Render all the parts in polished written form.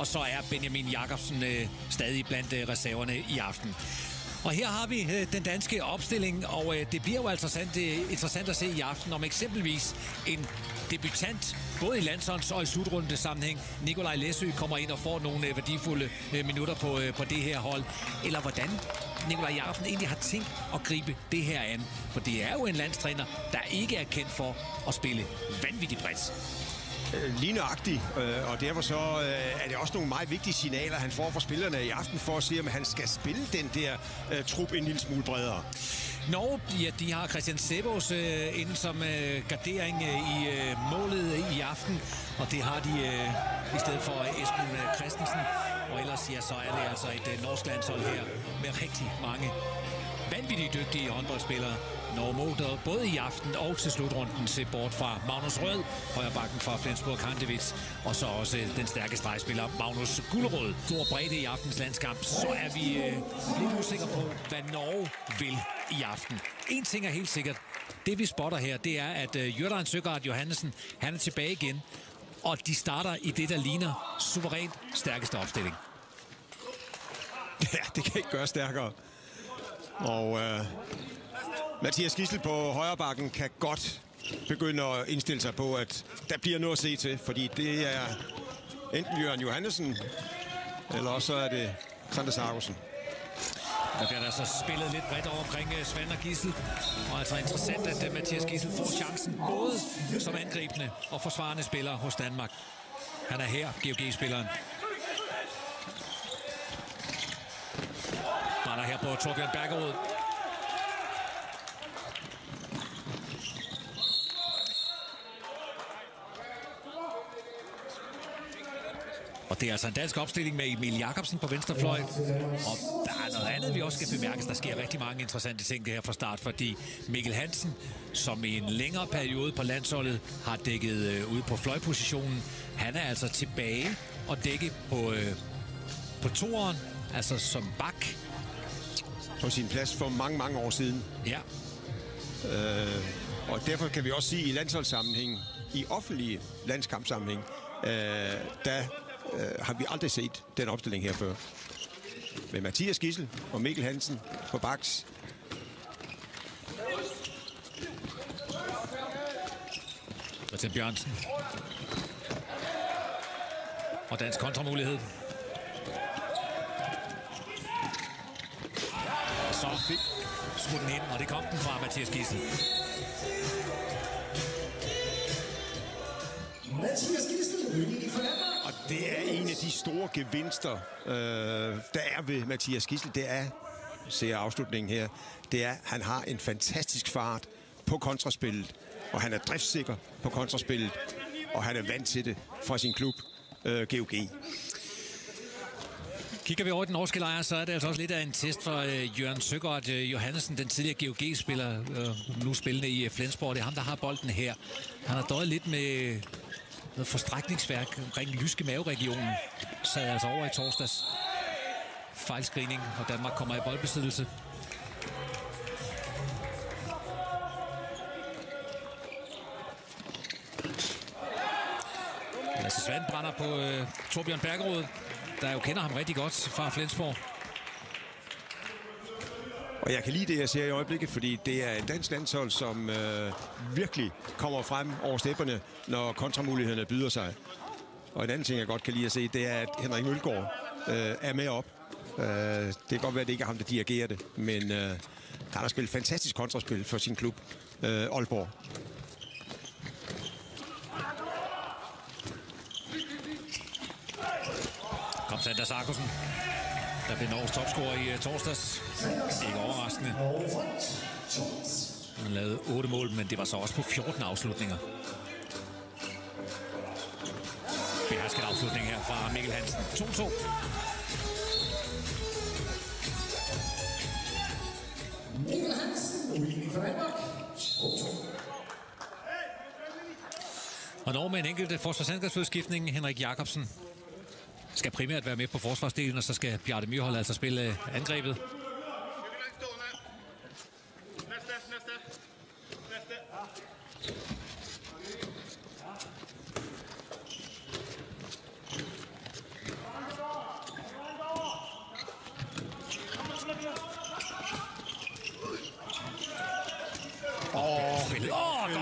og så er Benjamin Jakobsen stadig blandt reserverne i aften. Og her har vi den danske opstilling, og det bliver jo altså interessant at se i aften, om eksempelvis en debutant, både i landsholds- og i slutrunde sammenhæng, Nikolaj Læsø, kommer ind og får nogle værdifulde minutter på det her hold, eller hvordan Nikolaj Jakobsen egentlig har tænkt at gribe det her an. For det er jo en landstræner, der ikke er kendt for at spille vanvittigt bredt. Lige nøjagtigt, og derfor så er det også nogle meget vigtige signaler, han får fra spillerne i aften, for at se, om han skal spille den der trup en lille smule bredere. Norge, ja, de har Christian Sebos inde som gardering i målet i aften, og det har de i stedet for Esben Christensen. Og ellers ja, så er det altså et norsk landshold her med rigtig mange vanvittigt dygtige håndboldspillere. Norge må både i aften og til slutrunden se bort fra Magnus Rød, højrebacken fra Flensburg Handewitt, og så også den stærke stregspiller Magnus Gullerød. Stor bredde i aftens landskamp, så er vi lidt usikre på, hvad Norge vil i aften. En ting er helt sikkert, det vi spotter her, det er, at Jørgen Søgaard Johannessen, han er tilbage igen, og de starter i det, der ligner suverænt stærkeste opstilling. Ja, det kan ikke gøre stærkere. Og Mathias Gidsel på højrebakken kan godt begynde at indstille sig på, at der bliver noget at se til, fordi det er enten Jørgen Johannessen, eller også er det Sander Sargussen. Der bliver der så spillet lidt bredt over omkring Svend og Gidsel, og altså interessant, at Mathias Gidsel får chancen både som angribende og forsvarende spiller hos Danmark. Han er her, GOG-spilleren. Brænder her på Torbjørn Bergerud. Og det er altså en dansk opstilling med Emil Jakobsen på venstrefløj. Og der er noget andet, vi også skal bemærke. Der sker rigtig mange interessante ting her fra start, fordi Mikkel Hansen, som i en længere periode på landsholdet har dækket ud på fløjpositionen, han er altså tilbage og dække på toeren, altså som bak. På sin plads for mange, mange år siden. Ja. Og derfor kan vi også sige, i landsholdssammenhæng, i offentlige landskampsammenhæng, der har vi aldrig set den opstilling her før. Med Mathias Gidsel og Mikkel Hansen på baks. Christian Bjørnsen. Og dansk kontramulighed. Og så skruer den ind, og det kom den fra Mathias Gidsel. Mathias Gidsel, og det er en af de store gevinster, der er ved Mathias Gidsel. Det er, ser afslutningen her, det er, han har en fantastisk fart på kontraspillet, og han er driftssikker på kontraspillet, og han er vant til det fra sin klub, GOG. Kigger vi over den norske lejr, så er det altså også lidt af en test for Jørgen Søgaard Johannessen, den tidligere GOG-spiller, nu spillende i Flensborg. Det er ham, der har bolden her. Han har døjet lidt med noget forstrækningsværk omkring Lyske Maveregionen. Sad altså over i torsdags. Fejlscreening, og Danmark kommer i boldbesiddelse. Lasse Svand brænder på Torbjørn Bergerud, der jo kender ham rigtig godt fra Flensborg. Og jeg kan lide det, jeg ser i øjeblikket, fordi det er et dansk landshold, som virkelig kommer frem over stepperne, når kontramulighederne byder sig. Og en anden ting, jeg godt kan lide at se, det er, at Henrik Mølgaard er med op. Det kan godt være, at det ikke er ham, der dirigerer det, men han har spillet fantastisk kontraspil for sin klub, Aalborg. Kom Sander Sargussen, der blev Norges topscorer i torsdags. Ikke overraskende. Han lavede 8 mål, men det var så også på 14 afslutninger. Behersket afslutning her fra Mikkel Hansen. 2-2. Mikkel Hansen, uenig for Danmark. 2-2. Og Norge med en enkelt forsvarsangrebsudskiftning, Henrik Jakobsen, skal primært være med på forsvarsdelen, og så skal Bjarte Myrhold altså spille angrebet.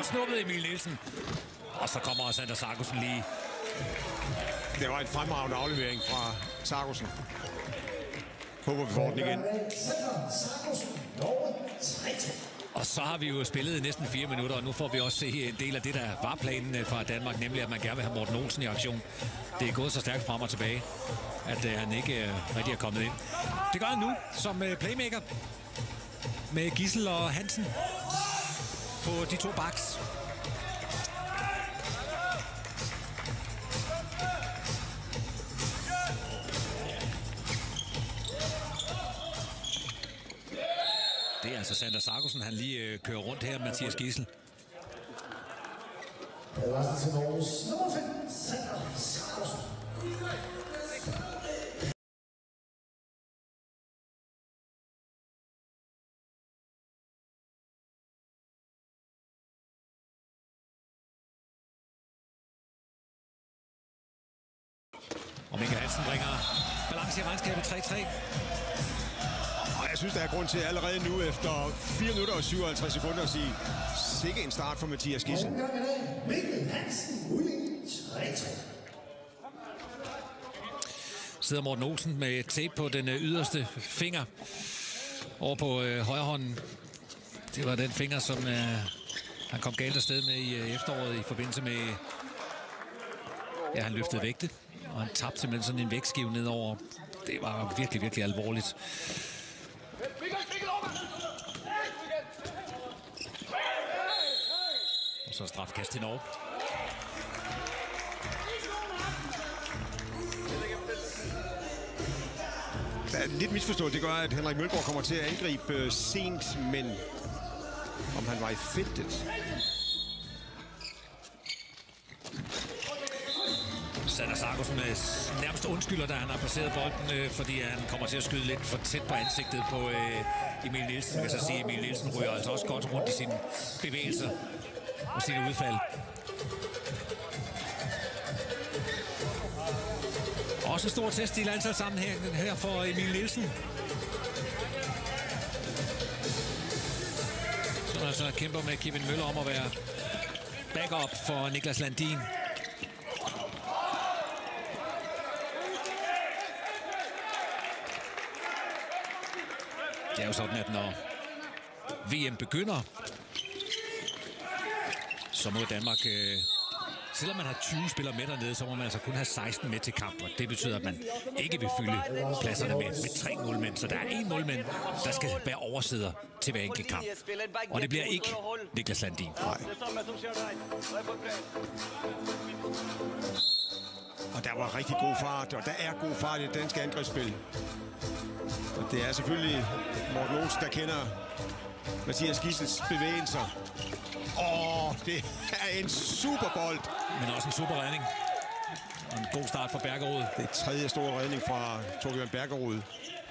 snuppet Emil Nielsen. Og så kommer Sander Sargussen lige. Det var en fremragende aflevering fra Sargussen. Håber vi får den igen. Og så har vi jo spillet næsten 4 minutter, og nu får vi også se en del af det, der var planen fra Danmark, nemlig at man gerne vil have Morten Olsen i aktion. Det er gået så stærkt frem og tilbage, at han ikke rigtig er kommet ind. Det gør han nu som playmaker med Gissel og Hansen på de 2 backs. Det er altså Sander Sargussen, han lige kører rundt her, Mathias Gissel. Advarsel til Norges nummer 5, Sander Sargussen. Og Mikkel Hansen bringer balance i regnskabet 3-3. Og jeg synes, der er grund til allerede nu, efter 4 minutter og 57 sekunder, at sige, sikke en start for Mathias Gissel. Mikkel Hansen, udligning 3-3. Sidder Morten Olsen med tape på den yderste finger over på højre hånden. Det var den finger, som han kom galt afsted med i efteråret i forbindelse med... Ja, han løftede vægte, og han tabte simpelthen sådan en vægtskive nedover. Det var virkelig, virkelig alvorligt. Og så strafkast til Norge. Der er lidt misforstået. Det gør, at Henrik Mølgaard kommer til at angribe sent, men om han var i feltet. Sander Sargussen nærmest undskylder, da han har placeret bolden, fordi han kommer til at skyde lidt for tæt på ansigtet på Emil Nielsen. Jeg kan så sige, at Emil Nielsen ryger altså også godt rundt i sine bevægelser og sine udfald. Også stor test i landsholdssammenhængen her for Emil Nielsen. Så altså kæmper med Kevin Møller om at være backup for Niklas Landin. Det er jo sådan, at når VM begynder, så må Danmark, selvom man har 20 spillere med dernede, så må man altså kun have 16 med til kamp. Og det betyder, at man ikke vil fylde pladserne med 3 målmænd. Så der er 1 målmand, der skal være oversider til hver enkelt kamp. Og det bliver ikke Niklas Landin. Nej. Og der var rigtig god fart, og der er god fart i det danske angrebsspil. Og det er selvfølgelig Morten Olsen, der kender Mathias Gissels bevægelser. Det er en superbold. Men også en super redning. Og en god start for Bergerud. Det er 3. store redning fra Torbjørn Bergerud.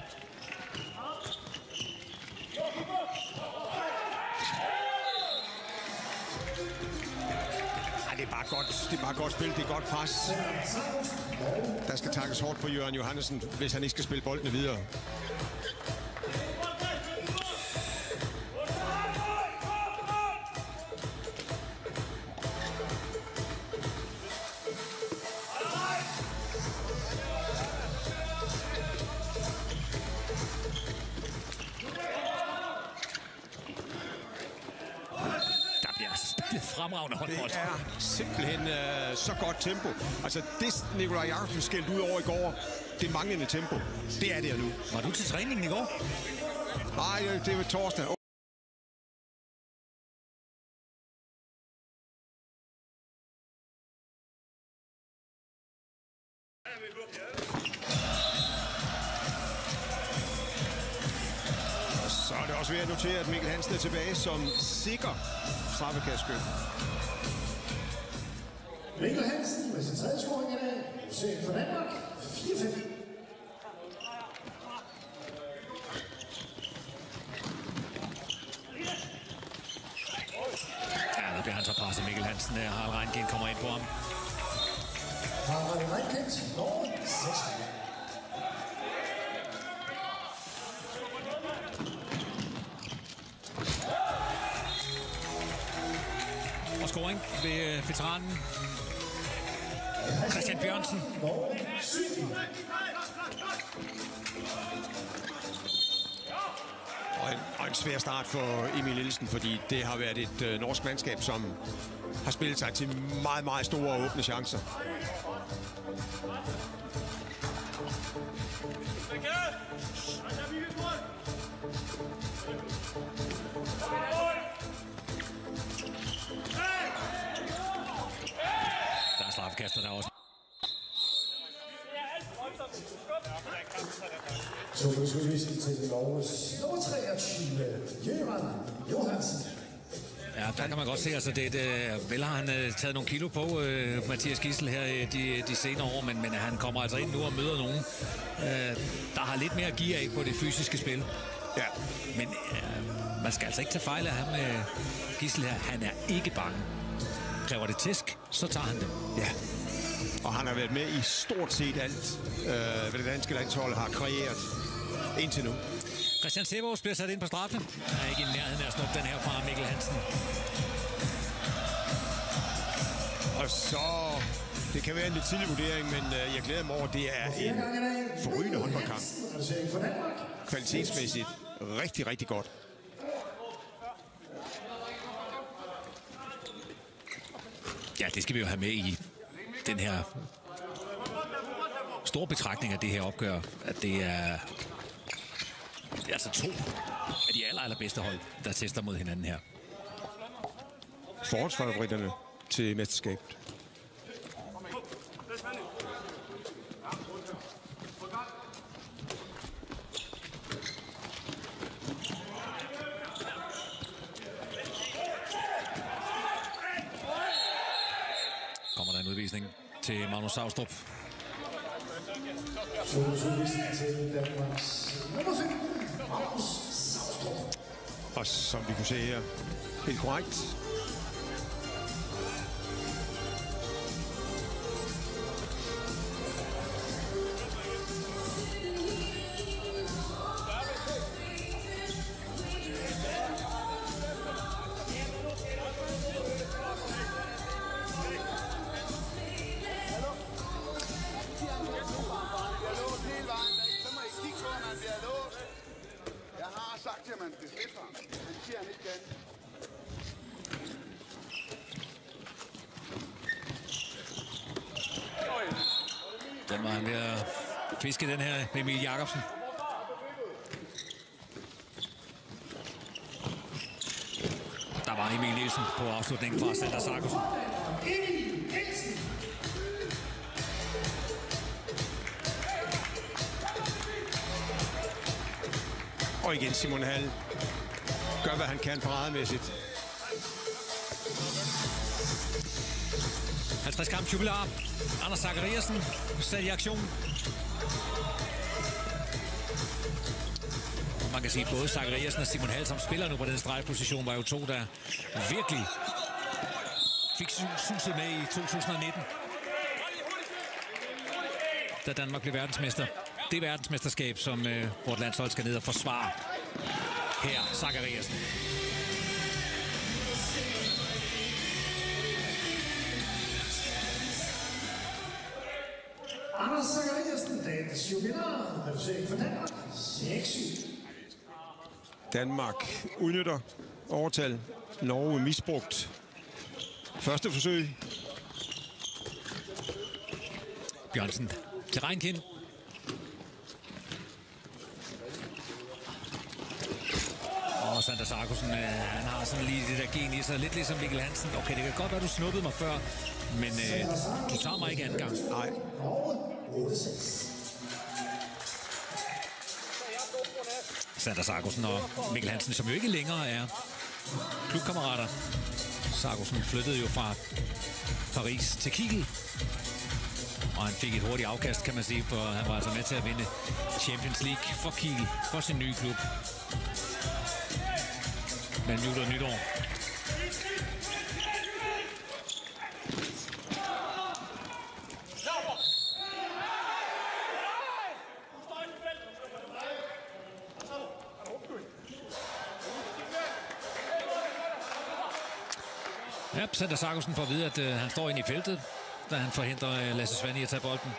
Det er bare godt. Det er bare godt spil. Det er godt pres. Der skal takkes hårdt på Jørgen Johannesen, hvis han ikke skal spille boldene videre. Fremragende håndbold. Det er simpelthen så godt tempo. Altså det Nikolaj Jakobsen skældte ud over i går, det manglende tempo, det er det nu. Var du til træningen i går? Nej, det var torsdag. Så er det også ved at notere, at Mikkel Hansen er tilbage som sikker straffekastskytte. Mikkel Hansen med sin 3. scoring i dag. Serien for Danmark 4-5. Ja, der bliver han så presset Mikkel Hansen. Harald Reinkind kommer ind på ham. Harald Reinkind, Norge 6. bænk ved veteranen Christian Bjørnsen. Og en svær start for Emil Nielsen, fordi det har været et norsk mandskab, som har spillet sig til meget, meget store og åbne chancer. Der er straffekaster der også. Så udvisning til Norges nummer 23, Jørgen Johansen. Ja, der kan man godt se, altså vel har han taget nogle kilo på, Mathias Gidsel her de senere år, men han kommer altså ind nu og møder nogen, der har lidt mere gear af på det fysiske spil. Ja. Men man skal altså ikke tage fejl af ham, Gidsel her. Han er ikke bange. Kræver det tæsk, så tager han det. Ja. Og han har været med i stort set alt, hvad det danske landshold har kreeret indtil nu. Christian Severs bliver sat ind på straffen. Han er ikke i nærheden af at snuppe den her fra Mikkel Hansen. Og så... Det kan være en lidt tidlig vurdering, men jeg glæder mig over, at det er en forrygende håndboldkamp. Kvalitetsmæssigt rigtig, rigtig godt. Ja, det skal vi jo have med i den her store betragtning af det her opgør, at det er altså to af de allerbedste hold, der tester mod hinanden her. Forårsfavoritterne til mesterskabet. Kommer der en udvisning til Magnus Saustrup. Og som vi kunne se her, helt korrekt. Den var han ved at fiske, den her Emil Jacobsen. Der var Emil Nielsen på afslutningen fra Sander Sargussen. Og igen Simon Hall gør, hvad han kan parademæssigt. 50 kamp jubilar. Anders Zachariasen sat i aktion. Man kan sige, både Zachariasen og Simon Hall, som spiller nu på den stregposition, var jo to, der virkelig fik suset med i 2019. Da Danmark blev verdensmester. Det verdensmesterskab, som vort landshold skal ned og forsvare. Her, Zachariasen. Anders Zachariasen, dagens jubilar, reducering for Danmark, 6-7. Danmark udnytter overtal. Norge misbrugt. Første forsøg. Bjørnsen til Reinkind. Og Sander Sargussen, han har sådan lige det der gen i sig. Lidt ligesom Mikkel Hansen. Okay, det kan godt være, du snuppede mig før, men du tager mig ikke anden gang. Nej. Sander Sargussen og Mikkel Hansen, som jo ikke længere er klubkammerater. Sargussen flyttede jo fra Paris til Kiel. Og han fik et hurtigt afkast, kan man sige, for han var altså med til at vinde Champions League for Kiel, for sin nye klub. mellem jul og nytår. Ja, Sander Sargussen får at vide, at han står inde i feltet, da han forhindrer Lasse Svand i at tage bolden.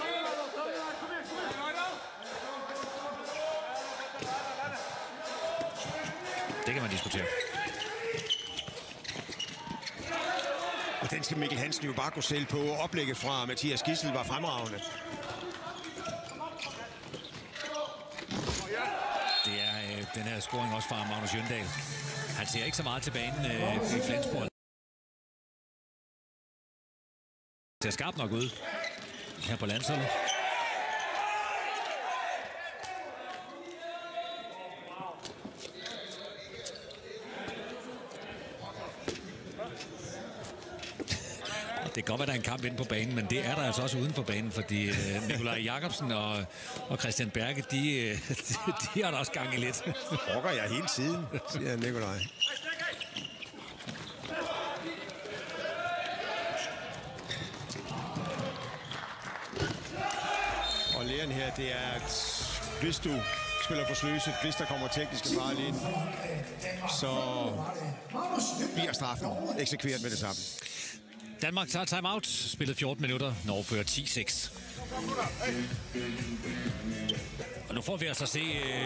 Det kan man diskutere. Og den skal Mikkel Hansen jo bare gå selv på. Oplægget fra Mathias Gissel var fremragende. Det er den her scoring også fra Magnus Jøndal. Han ser ikke så meget til banen i Flensborg. Det ser skarpt nok ud her på landsholdet. Det kan godt være, der er en kamp inde på banen, men det er der altså også uden for banen, fordi Nikolaj Jakobsen og Christian Berge, de har da også gang i lidt. Rokker jeg hele tiden, siger Nikolaj. Og læren her, det er, at hvis du spiller for Sløse, hvis der kommer tekniske fejl ind, så bliver straffen eksekveret med det samme. Danmark tager timeout. Spillet 14 minutter. Norge fører 10-6. Og nu får vi altså se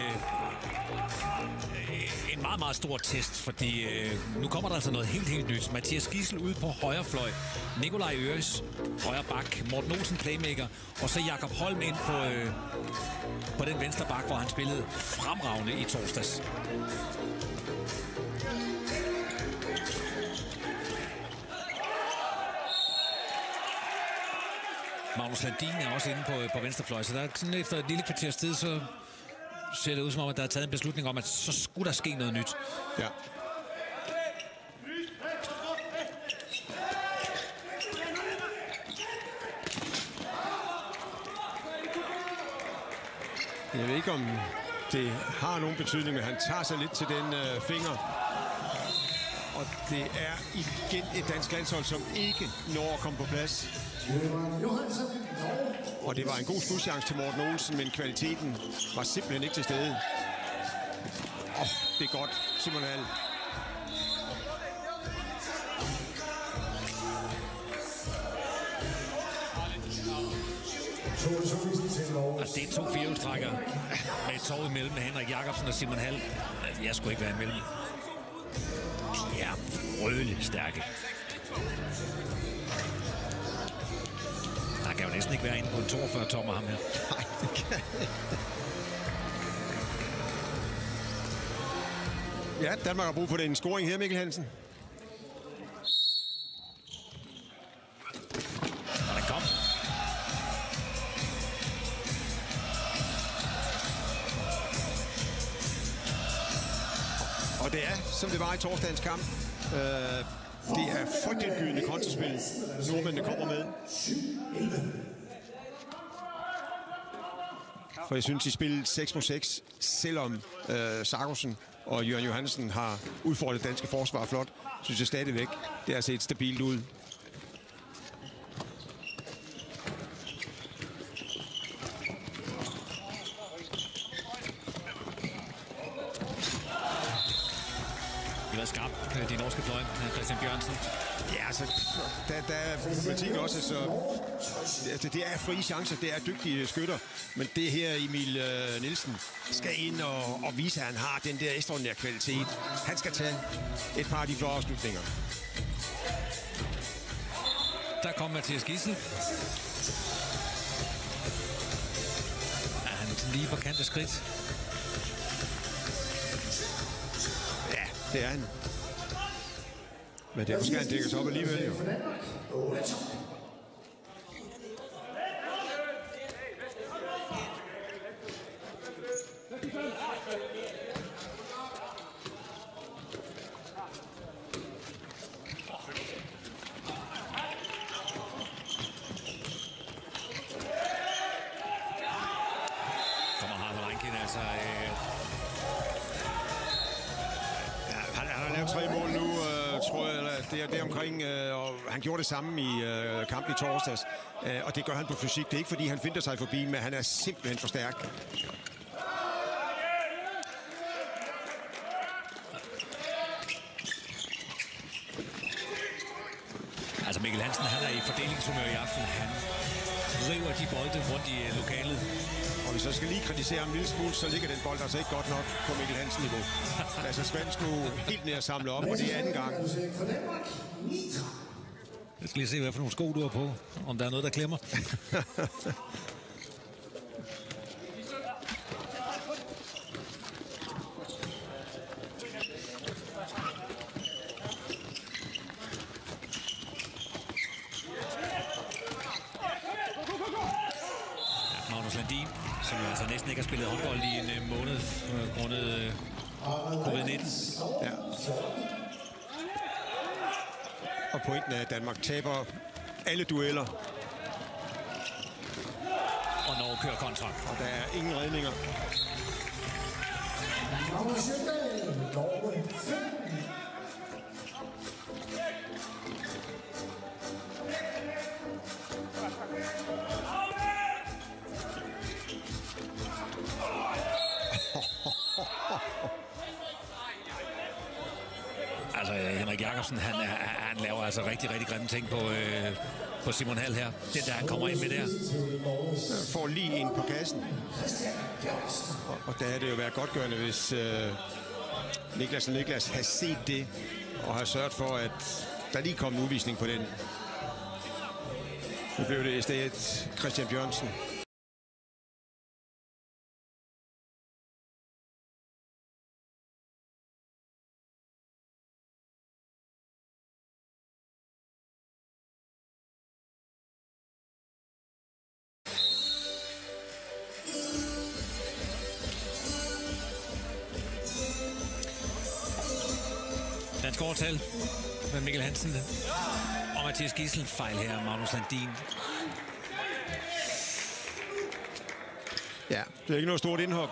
en meget, meget stor test, fordi nu kommer der altså noget helt nyt. Mathias Gissel ude på højre fløj. Nikolaj Øres, højre bak. Morten Olsen, playmaker. Og så Jakob Holm ind på den venstre bak, hvor han spillede fremragende i torsdags. Magnus Landin er også inde på venstrefløj, så der er sådan efter et lille kvarters tid, så ser det ud som om, at der er taget en beslutning om, at så skulle der ske noget nyt. Ja. Jeg ved ikke, om det har nogen betydning, men han tager sig lidt til den finger. Og det er igen et dansk landshold, som ikke når at komme på plads. Og det var en god skudchance til Morten Olsen, men kvaliteten var simpelthen ikke til stede. Det er godt, Simon Hall. Og det er 2 firehjulstrækkere med et tov imellem med Henrik Jacobsen og Simon Hall. Jeg skulle ikke være imellem. De er brødelig stærke. Han kan jo næsten ikke være inde på en 42-tommer, ham her. Nej, det kan Ja, Danmark har brug for den scoring her, Mikkel Hansen. Og den kom. Og det er, som det var i torsdagens kamp. Det er frygtindgydende kontraspil, nordmændene kommer med. For jeg synes, de spillede 6 mod 6, selvom Sargussen og Jørgen Johansen har udfordret danske forsvar flot. Synes jeg stadigvæk, det har set stabilt ud. Det var skarpt, de norske fløj, Christian Bjørnsen. Ja, altså, der er problematikken også, så det er frie chancer, det er dygtige skytter, men det her Emil Nielsen skal ind og vise, at han har den der ekstraordinære kvalitet. Han skal tage et par af de flotte afslutninger. Der kom Mathias Gissel. Er han lige på kant af skridt? Ja, det er han. Men derfor skal han dækkes op alligevel, jo. Kommer Harald Reinkind, altså... Han har lavet 3 mål nu, tror jeg, eller det er omkring, og han gjorde det samme i kampen i torsdags. Og det gør han på fysik. Det er ikke, fordi han finder sig forbi, men han er simpelthen for stærk. Mikkel Hansen, han er i fordelingshumør i aften. Han river de bolde rundt i lokalet. Og hvis jeg skal lige kritisere ham en lille smule, så ligger den bold altså ikke godt nok på Mikkel Hansen-niveau. Altså Svans nu helt ned at samle op, og det er anden gang. Jeg skal lige se, hvad for nogle sko du har på. Om der er noget, der klemmer. Magnus Landin, som jo altså næsten ikke har spillet håndbold i en måned grundet covid-19. Ja. Og pointen er, at Danmark taber alle dueller. Og Norge kører kontra. Og der er ingen redninger. Altså, Henrik Jacobsen, han laver altså rigtig, rigtig grimme ting på Simon Hall her. Den der, han kommer ind med der. Får lige en på kassen. Og der er det jo været godtgørende, hvis Niklas har set det, og har sørget for, at der lige kom en udvisning på den. Nu blev det i stedet Christian Bjørnsen. Dansk overtal med Mikkel Hansen og Mathias Gidsel. Fejl her, Magnus Landin. Ja, det er ikke noget stort indhop.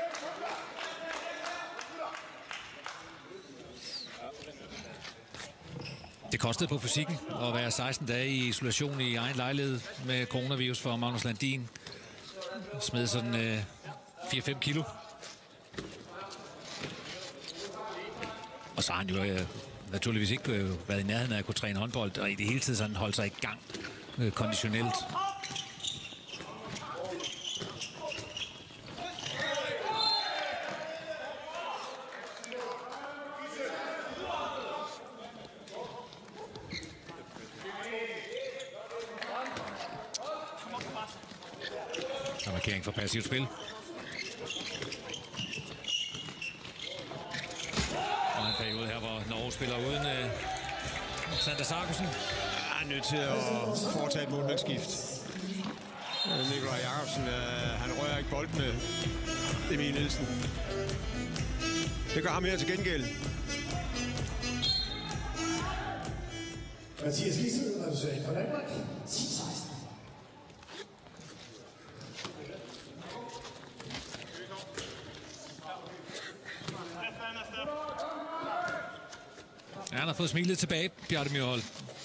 Det kostede på fysikken at være 16 dage i isolation i egen lejlighed med coronavirus for Magnus Landin. Smed sådan 4-5 kilo. Og så har han jo naturligvis ikke været i nærheden af at kunne træne håndbold, og i det hele tiden sådan holdt sig i gang konditionelt. Og markering for passivt spil. Og en periode her, hvor Norge spiller uden Sander Sargussen. Han er nødt til at foretage et målmandsskift. Nikolaj Jacobsen, han rører ikke bolden med Emil Nielsen. Det gør ham her til gengæld. Mathias Gidsel, reducering for Danmark. 10-16. Ja, han har fået smilet tilbage, Bjarte Myrhold.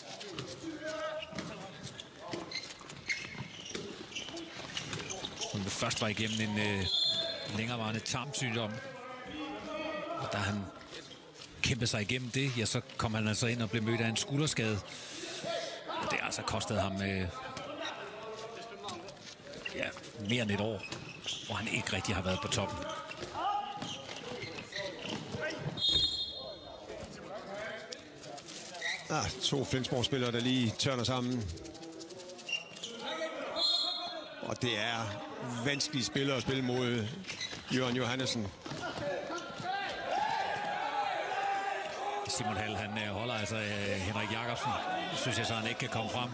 Som først var igennem en længerevarende tarmsygdom. Og da han kæmpede sig igennem det, ja, så kom han altså ind og blev mødt af en skulderskade. Og det har altså kostet ham mere end et år, hvor han ikke rigtig har været på toppen. To Flensborg-spillere, der lige tørner sammen. Og det er vanskelige spillere at spille mod Jørgen Johannesen. Simon Hall, han holder altså Henrik Jacobsen. Synes jeg så, han ikke kan komme frem.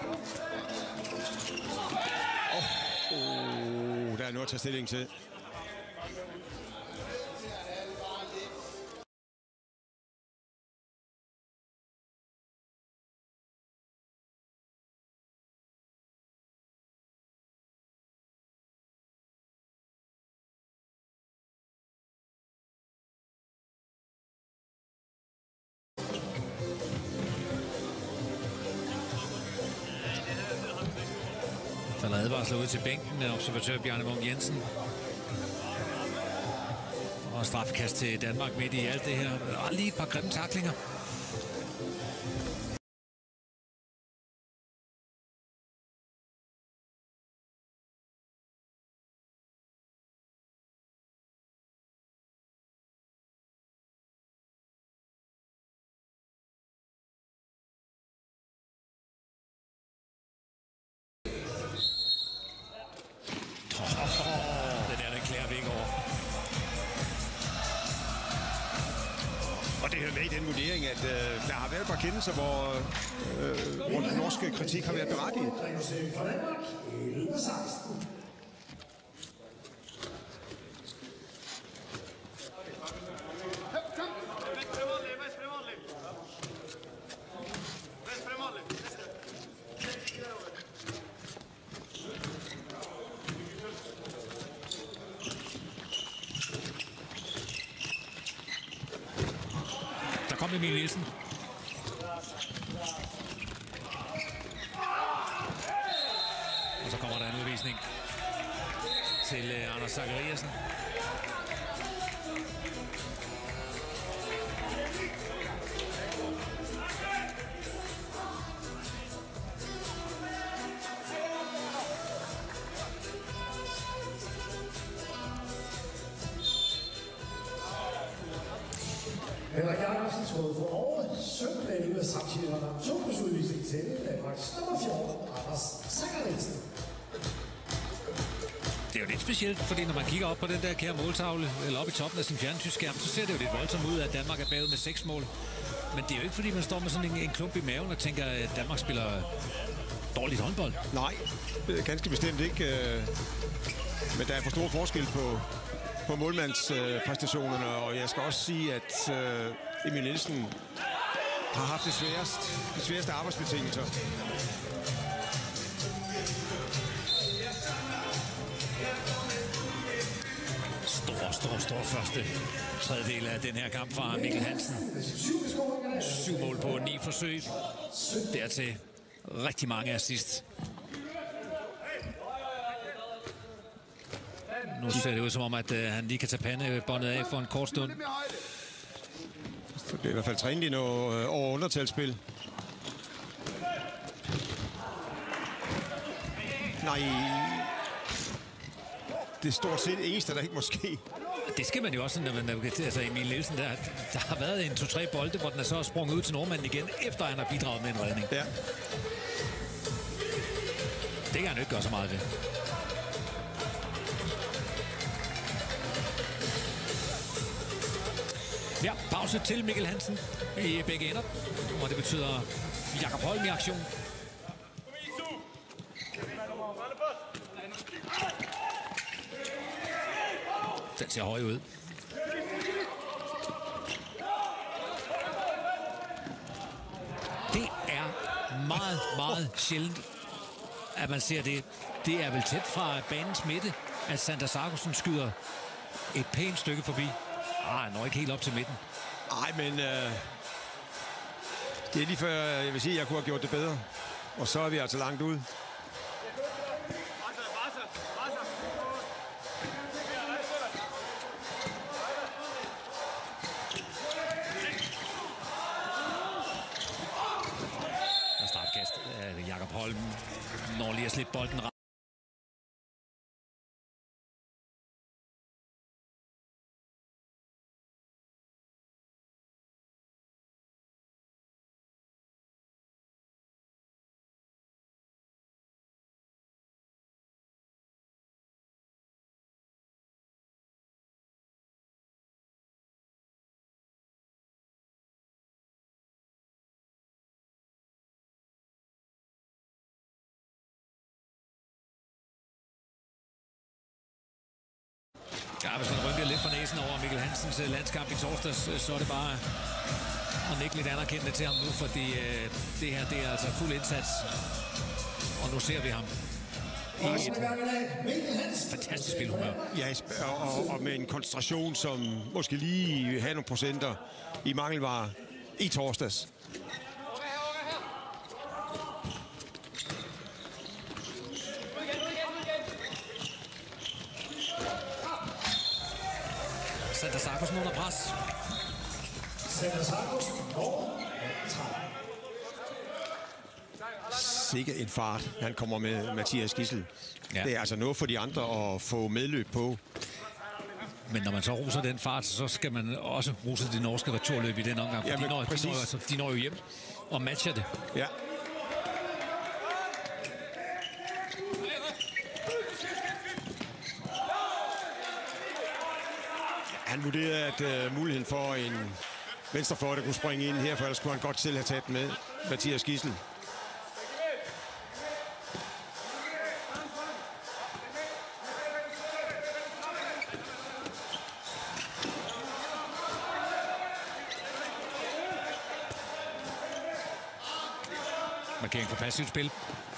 Der er noget at tage stilling til. Der er advarsler ud til bænken af observatør Bjarne Munk Jensen. Og straffekast til Danmark midt i alt det her. Og lige et par grimme tacklinger. er med i den vurdering, at der har været et par kendelser, hvor den norske kritik har været berettiget. Emil Nielsen. Og så kommer der en udvisning til Anders Zachariasen. Henrik Jacobsen troede for over 17-11 samtidig var der 2 udvisning til Danmarks nummer 14, Anders Zachariasen. Det er jo lidt specielt, fordi når man kigger op på den der kære måltavle, eller op i toppen af sin fjernsynsskærm, så ser det jo lidt voldsomt ud, at Danmark er bagud med 6 mål. Men det er jo ikke, fordi man står med sådan en klump i maven og tænker, at Danmark spiller dårligt håndbold. Nej, ganske bestemt ikke. Men der er for stor forskel på målmandspræstationerne, og jeg skal også sige, at Emil Nielsen har haft de sværeste arbejdsbetingelser. Stor første tredjedel af den her kamp fra Mikkel Hansen. 7 mål på 9 forsøg. Dertil rigtig mange assist. Nu ser det ud som om, at han lige kan tage pandebåndet af for en kort stund. Det er i hvert fald trænet i noget over undertalsspil. Nej. Det er stort set eneste, der ikke må ske. Det skal man jo også, når man altså Emil Nielsen, der har været en 2-3 bolde, hvor den er så sprunget ud til nordmanden igen, efter han har bidraget med en redning. Ja. Det kan han jo ikke gøre så meget ved. Ja, pause til Mikkel Hansen i begge ender, og det betyder Jakob Holm i aktion. Den ser høj ud. Det er meget, meget sjældent, at man ser det. Det er vel tæt fra banens midte, at Sander Sargussen skyder et pænt stykke forbi. Han når ikke helt op til midten. Nej, men det er lige før, jeg vil sige, at jeg kunne have gjort det bedre. Og så er vi altså langt ude. Og strafkast af Jakob Holm når lige at slippe bolden. Ja, hvis man rynker lidt på næsen over Mikkel Hansens landskamp i torsdags, så er det bare at nikke lidt anerkendende til ham nu, fordi det her, det er altså fuld indsats. Og nu ser vi ham i et fantastisk spilhumør. Ja, og med en koncentration, som måske lige havde nogle procenter i mangelvare i torsdags. Sander Sargussen under pres. Sander Sargussen over 13. Sikke en fart, han kommer med Mathias Gissel. Ja. Det er altså noget for de andre at få medløb på. Men når man så roser den fart, så skal man også rose det norske returløb i den omgang. For ja, de når jo hjem og matcher det. Ja. Han vurderede, at muligheden for venstrefløjte kunne springe ind her, for ellers kunne han godt selv have taget den med. Mathias Gidsel. Markering for passivt spil.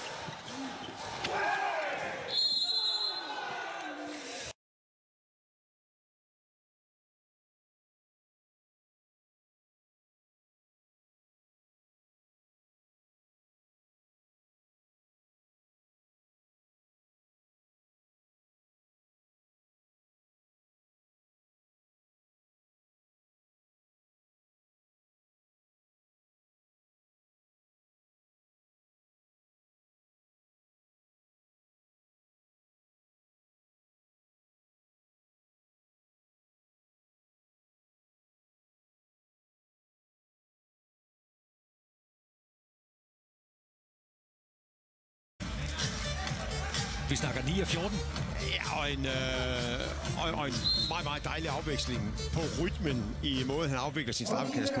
Vi snakker 9 og 14. Ja, og en meget, meget dejlig afveksling på rytmen i måden, han afvikler sin straffekast på.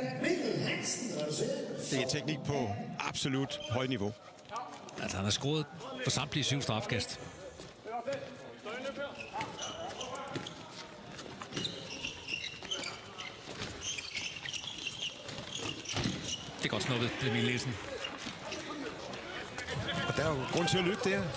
Det er teknik på absolut højt niveau. Altså, han har scoret på samtlige 7 straffekast. Det er godt snuppet, Emil Nielsen. Og der er jo grund til at lytte der.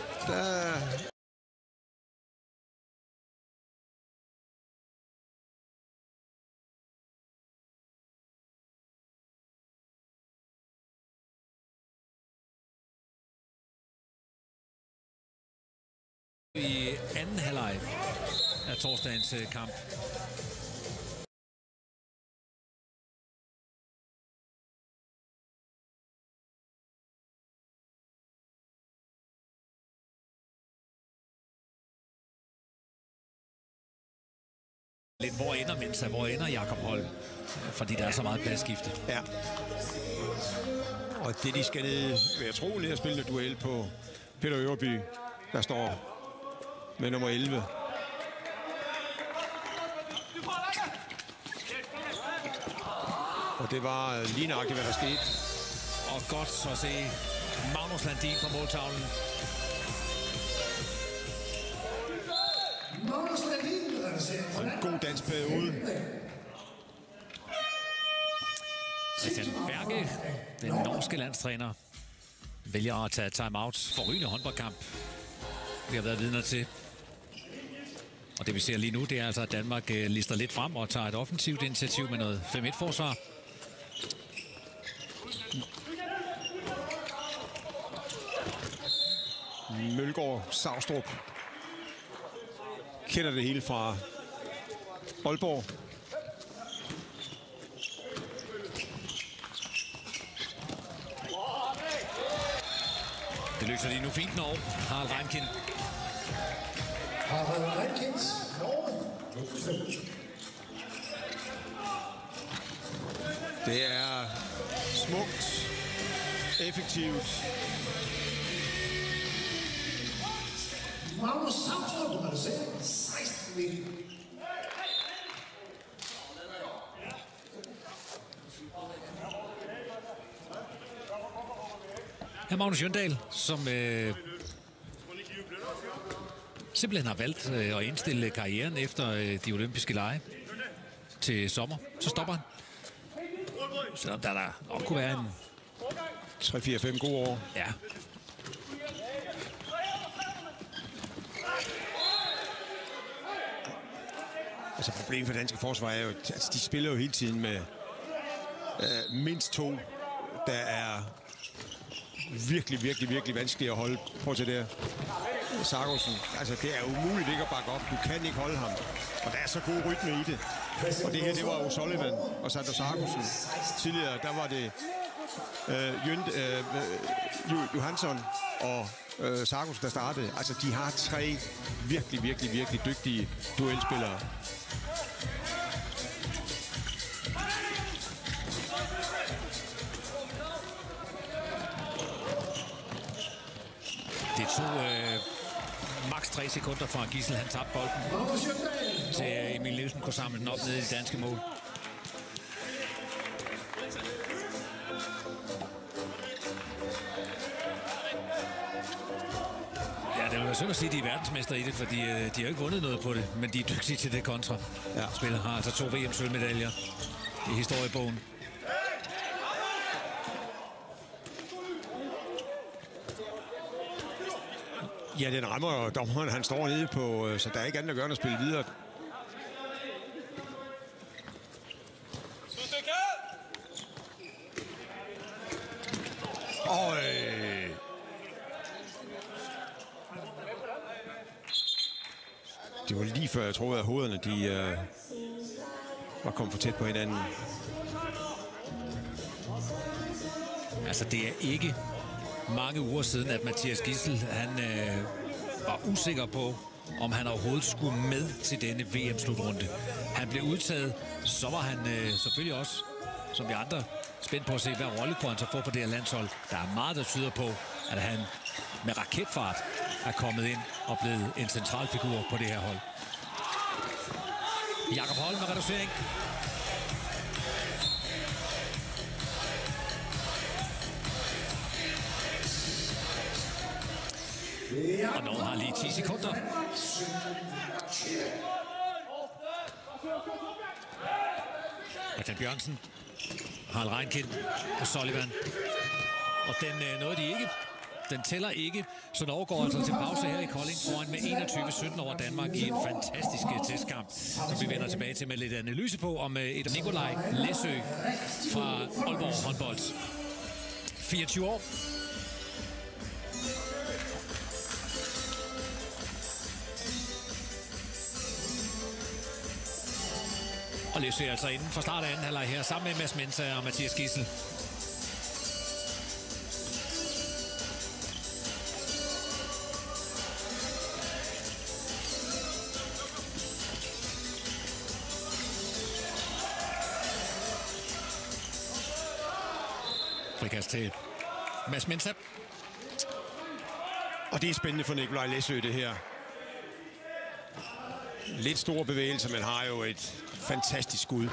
I anden halvleg af torsdagens kamp. Lidt, hvor ender Mensa, hvor ender Jakob Holm? Fordi der er så meget pladsskifte. Ja. Og det, de skal ned, vil jeg tro, ned at spille et duel på Peter Øverby, der står med nummer 11. Og det var lige nøjagtigt, hvad der skete. Og godt så at se Magnus Landin på måltavlen. Magnus Landin. Og en god dansperiode. Christian Berge, den norske landstræner, vælger at tage timeout. Forrygende håndboldkamp, vi har været vidner til. Og det vi ser lige nu, det er altså, at Danmark lister lidt frem og tager et offensivt initiativ med noget 5-1-forsvar. Mølgaard Savstrup kender det hele fra Aalborg. Det løser de nu fint, Norge. Harald Reinkind. Harald Reinkind, Norge. Det er smukt, effektivt. Magnus Savstrup, du kan se. 16 meter. Her Magnus Jøndal, som simpelthen har valgt at indstille karrieren efter de olympiske lege til sommer. Så stopper han. Selvom der nok kunne være en 3-4-5 gode år. Ja. Altså problemet for danske forsvar er jo, altså de spiller jo hele tiden med mindst 2, der er virkelig vanskeligt at holde på til der. Sargussen, altså det er umuligt ikke at bakke op. Du kan ikke holde ham. Og der er så god rytme i det. Og det her, det var O'Sullivan og Sander Sargussen. Tidligere, der var det Johansson og Sargussen, der startede. Altså de har 3 virkelig dygtige duelspillere. Det tog maks 3 sekunder fra Gidsel, han tabte bolden, til Emil Nielsen kunne samle den op nede i det danske mål. synd at sige, at de er verdensmester i det, fordi de har jo ikke vundet noget på det, men de er dygtige til det kontra. Ja. Spiller har altså 2 VM-sølvmedaljer i historiebogen. Ja, den rammer dommeren, han står nede på, så der er ikke andet at gøre end at spille videre. Det var lige før jeg troede, at hovederne de, var kommet for tæt på hinanden. Altså, det er ikke mange uger siden, at Mathias Gidsel, han var usikker på, om han overhovedet skulle med til denne VM-slutrunde. Han blev udtaget, så var han selvfølgelig også, som vi andre, spændt på at se, hvad rolle kunne han så få på det her landshold. Der er meget, der tyder på, at han med raketfart er kommet ind og blevet en central figur på det her hold. Jakob Holm med reducering. Og Norge har lige 10 sekunder. Christian Bjørnsen, Harald Reinkind og Sullivan. Og den nåede de ikke. Den tæller ikke, så Norge går altså til pause her i Kolding foran med 21-17 over Danmark i en fantastisk testkamp, som vi vender tilbage til med lidt analyse på om et Nikolaj Læsø fra Aalborg håndbold. 24 år. Og Læsø altså inden for start af anden halvleg her sammen med Mads Mensah og Mathias Gidsel. Frikast til Mads Mensah. Og det er spændende for Nikolaj Læsø, det her. Lidt store bevægelser, men har jo et fantastisk skud.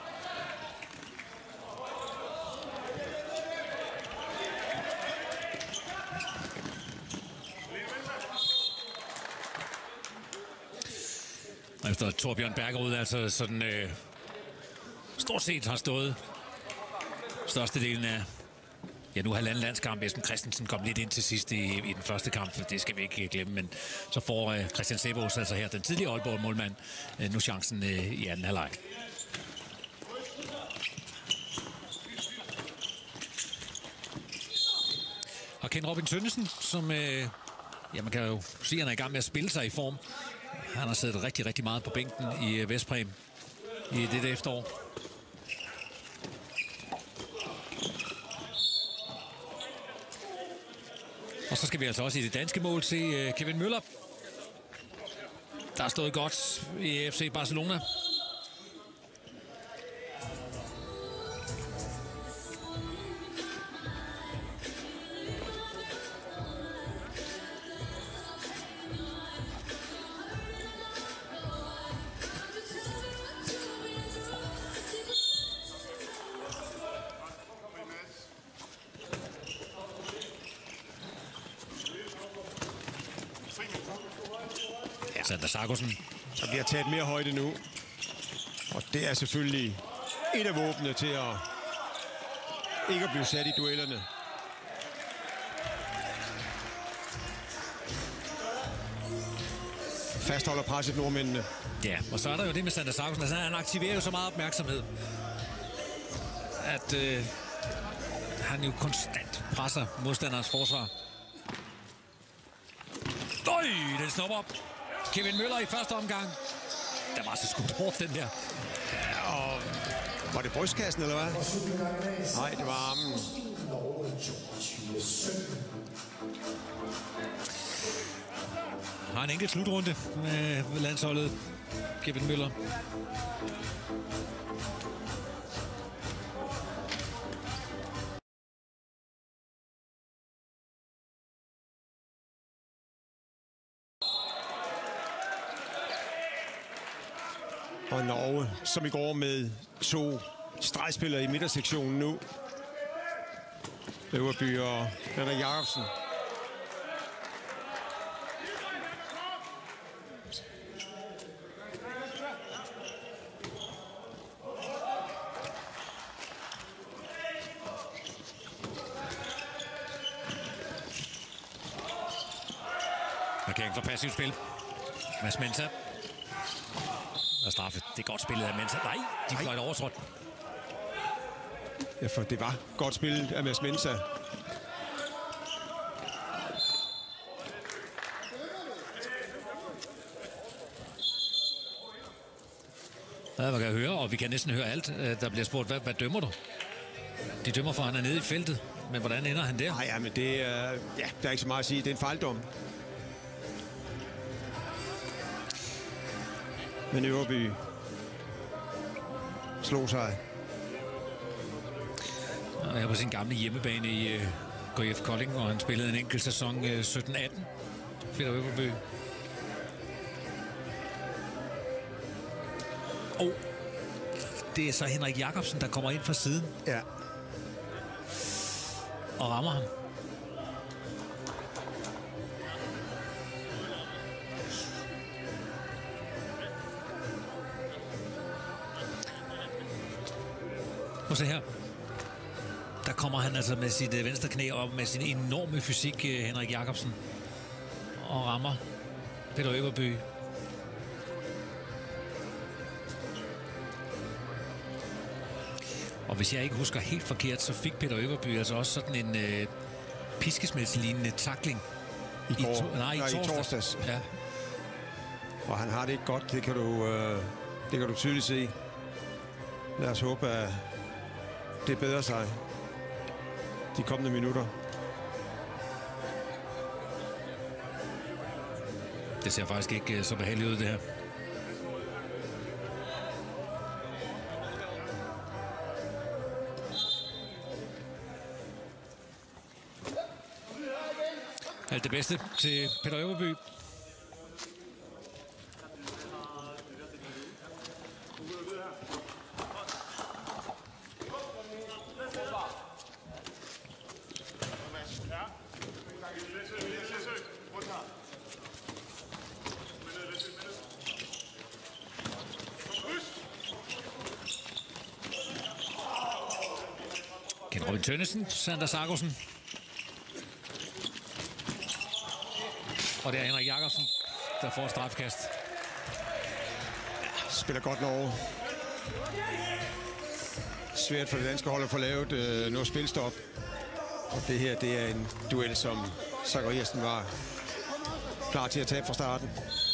Efter Torbjørn Bergerud altså sådan stort set har stået størstedelen af nu halvanden landskamp. Esben Christensen kom lidt ind til sidst i den første kamp, det skal vi ikke glemme, men så får Christian Sebos, altså her den tidligere Aalborg-målmand, nu chancen i anden halvleg. Og Ken Robin Tønnesen, som man kan jo sige, han er i gang med at spille sig i form. Han har siddet rigtig, rigtig meget på bænken i Vestpræm i dette efterår. Og så skal vi altså også i det danske mål se Kevin Møller, der har stået godt i FC Barcelona. Sander Sargussen. Der bliver taget mere højde nu. Og det er selvfølgelig et af våbnene til at ikke at blive sat i duellerne. Fastholder presset nordmændene. Ja, og så er der jo det med Sander Sargussen. Altså, han aktiverer jo så meget opmærksomhed, at han jo konstant presser modstanderens forsvar. Øj, den snupper op. Kevin Møller i første omgang. Der var så skudt hårdt, den der. Ja, og var det brystkassen, eller hvad? Nej, det var armen. Har en enkelt slutrunde med landsholdet. Kevin Møller. Og Norge, som i går med 2 stregspillere i midtersektionen nu. Øverby og Henrik Jacobsen. Markering for passivt spil. Mads Mensah. Og straffe. Det er godt spillet af Mensah. Nej, de fløjt overtrådt. Ja, for det var godt spillet af Mads Mensah. Ja, man kan høre, og vi kan næsten høre alt. Der bliver spurgt, hvad dømmer du? De dømmer for, at han er nede i feltet. Men hvordan ender han der? Nej, ja, men det er... Ja, der er ikke så meget at sige. Det er en fejldom. Men Øverby slog sig. Og jeg er på sin gamle hjemmebane i KF Kolding, og han spillede en enkelt sæson 17-18. Peter Øverby. Og det er så Henrik Jacobsen, der kommer ind fra siden. Ja. Og rammer ham. Og se her. Der kommer han altså med sit venstre knæ op med sin enorme fysik, Henrik Jacobsen. Og rammer Peter Øverby. Og hvis jeg ikke husker helt forkert, så fik Peter Øverby altså også sådan en piskesmældslignende tackling. I torsdags. Ja. Og han har det ikke godt, det kan du tydeligt se. Lad os håbe, at det bedrer sig de kommende minutter. Det ser faktisk ikke så behageligt ud, det her. Alt det bedste til Peter Øverby. Ken Robin Tønnesen, Sander Sargussen. Og det er Henrik Jacobsen, der får strafkast. Spiller godt Norge. Svært for det danske hold at få lavet noget spilstop. Og det her, det er en duel, som Zachariasen var klar til at tabe fra starten.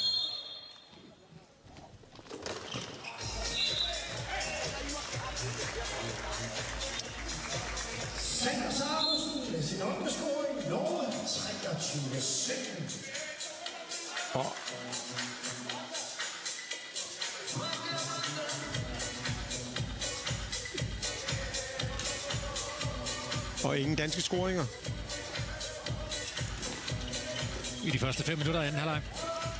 Sander Sargussen med sin opbescoring. Norge 23-17. Og ingen danske scoringer. I de første 5 minutter af anden halvleg.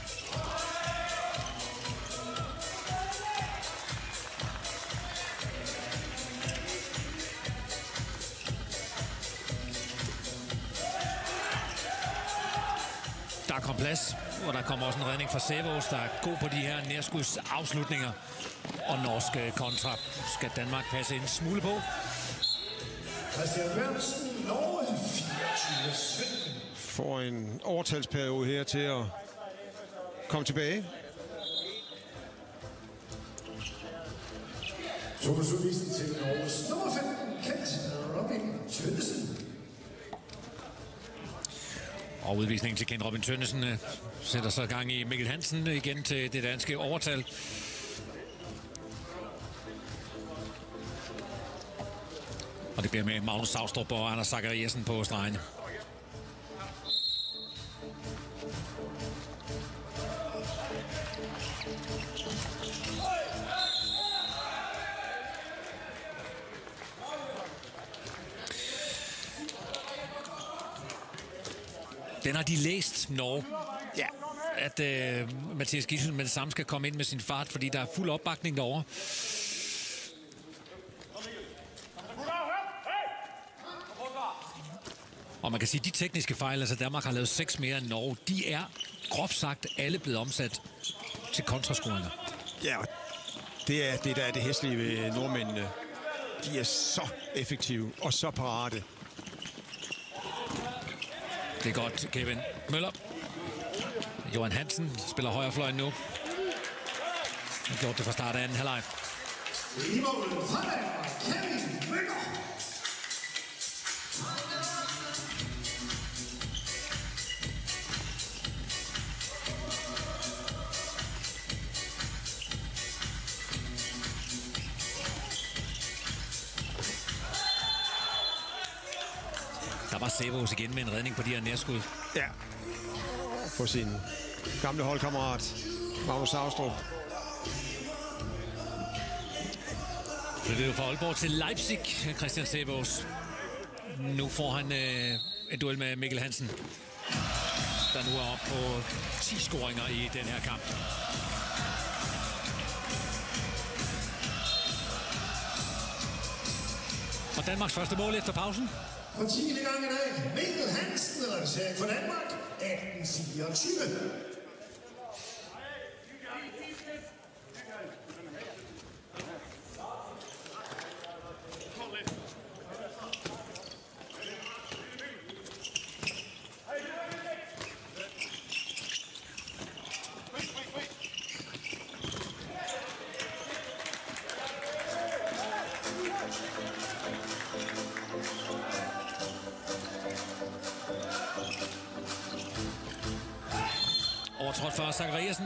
Der kom plads, og der kommer også en redning fra Sævås, der er god på de her nærskudsafslutninger. Og norsk kontra skal Danmark passe en smule på. Christian Bjørnsen, Norge 24-17. Får en overtalsperiode her til at komme tilbage. Supersudvisen til Norges nummer 15, Kent Robin Tønnesen. Og udvisningen til Ken Robin Tønnesen sætter så gang i Mikkel Hansen igen til det danske overtal. Og det bliver med Magnus Saustrup og Anders Zachariasen på stregen. Den har de læst, Norge. Ja. At Mathias Gidsel med det samme skal komme ind med sin fart, fordi der er fuld opbakning derovre. Og man kan sige, at de tekniske fejl, altså Danmark har lavet 6 mere end Norge, de er groft sagt alle blevet omsat til kontrascoringer. Ja, det er det, der er det hæslige ved nordmændene. De er så effektive og så parate. Det er godt, Kevin Møller. Johan Hansen spiller højrefløjen nu. Han har gjort det fra start af anden halvleg. I målet fra Kevin Møller. Der var Sæbehus igen med en redning på de her nærskud. Ja. På sin gamle holdkammerat, Magnus Saustrup. Flyttede fra Aalborg til Leipzig, Christian Sæbehus. Nu får han et duel med Mikkel Hansen, der nu er oppe på 10 scoringer i den her kamp. Og Danmarks første mål efter pausen. For 10. gang i dag, Mikkel Hansen, reducering for Danmark, 18-24. Overtrådt for Zachariasen.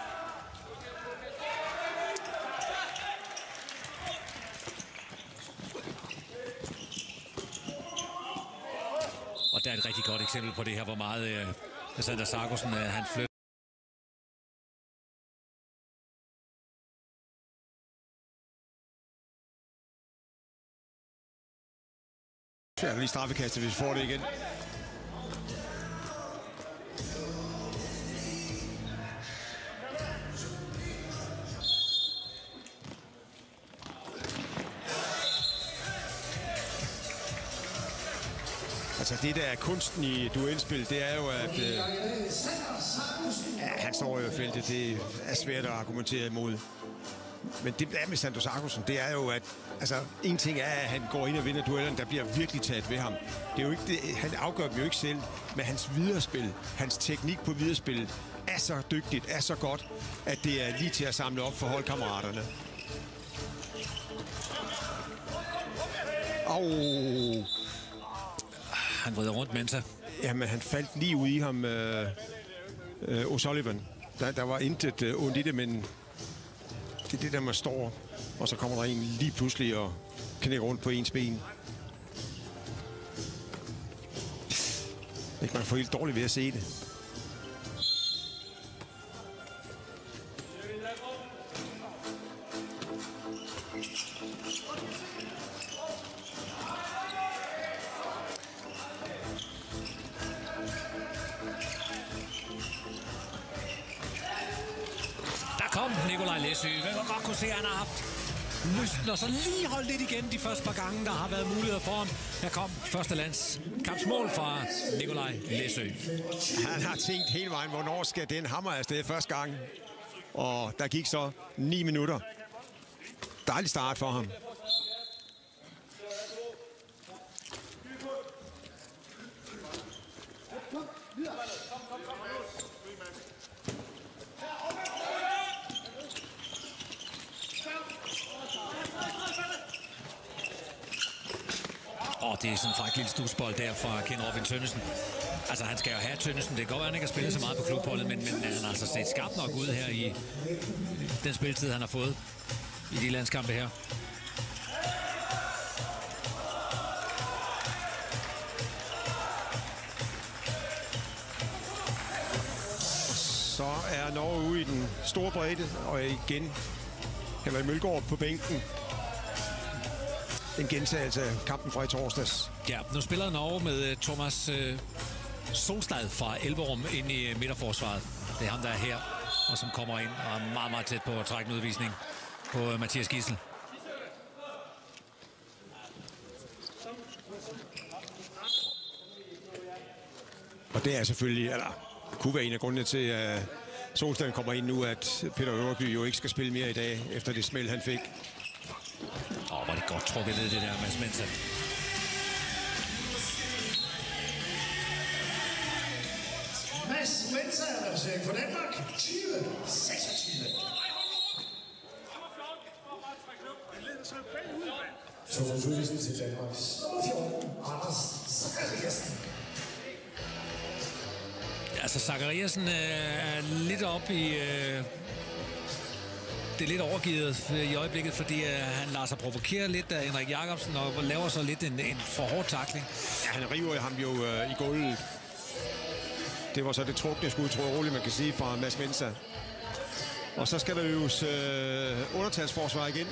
Og der er et rigtig godt eksempel på det her, hvor meget Sander Sargussen han flytter. Ja, lige straffekastet, hvis vi får det igen. Altså det, der er kunsten i duelspil, det er jo, at han står i feltet. Det er svært at argumentere imod. Men det er med Sander Sargussen, det er jo, at altså, en ting er, at han går ind og vinder duellerne, der bliver virkelig taget ved ham. Det er jo ikke det, han afgør dem jo ikke selv, men hans viderespil, hans teknik på viderespillet er så dygtigt, er så godt, at det er lige til at samle op for holdkammeraterne. Han vrider rundt med sig. Jamen, han faldt lige ud i ham, O'Sullivan. Der var intet ondt i det, men det er det der, man står, og så kommer der en lige pludselig og knækker rundt på ens ben. Man får helt dårligt ved at se det. Kom, Nikolaj Læsø. Hvem var godt kunne se, at han har haft lysten, og så lige holdt lidt igen de første par gange, der har været muligheder for ham. Her kom første lands kampsmål fra Nikolaj Læsø. Han har tænkt hele vejen, hvornår skal den hammer afsted første gang. Og der gik så 9 minutter. Dejlig start for ham. Det er sådan en fræk lille stusbold der fra Ken Robin Tønnesen. Altså, han skal jo have Tønnesen. Det går godt, han ikke har spillet så meget på klubholdet, men han har altså set skarpt nok ud her i den spilletid, han har fået i de landskampe her. Så er Norge ude i den store bredde, og igen Henrik Mølgaard på bænken. En gentagelse af kampen fra i torsdags. Ja, nu spiller Norge med Thomas Solstad fra Elverum ind i midterforsvaret. Det er ham, der er her, og som kommer ind og er meget, meget tæt på at trække en udvisning på Mathias Gissel. Og det er selvfølgelig, eller kunne være en af grundene til, at Solstad kommer ind nu, at Peter Øverby jo ikke skal spille mere i dag, efter det smæld, han fik. Hvor er det godt trukket ned, det der, Mads Mensah. Mads Mensah, der ser for den Udvisning til Danmarks nummer 14, Anders Zachariasen. Altså, Zachariasen er lidt op i... det er lidt overgivet i øjeblikket, fordi han lader sig provokere lidt af Henrik Jacobsen og laver så lidt en for hård tackling. Ja, han river ham jo i gulvet. Det var så det trukne skud, tror jeg roligt, man kan sige, fra Mads Mensah. Og så skal der øves undertalsforsvar igen.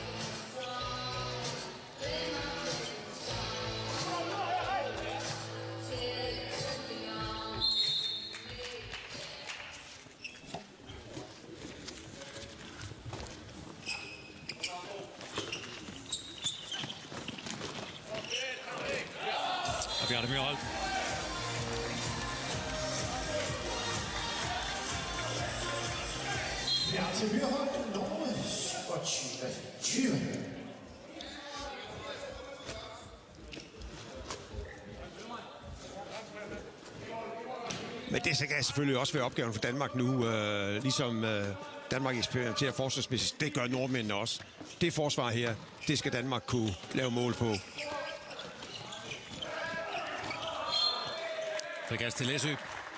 Og Bjarne Myrholt. Bjarne Myrholt, nummer 27. Men det skal selvfølgelig også være opgaven for Danmark nu, ligesom Danmark eksperimenterer forsvarsmæssigt. Det gør nordmændene også. Det forsvar her, det skal Danmark kunne lave mål på. Frikast til Læsø.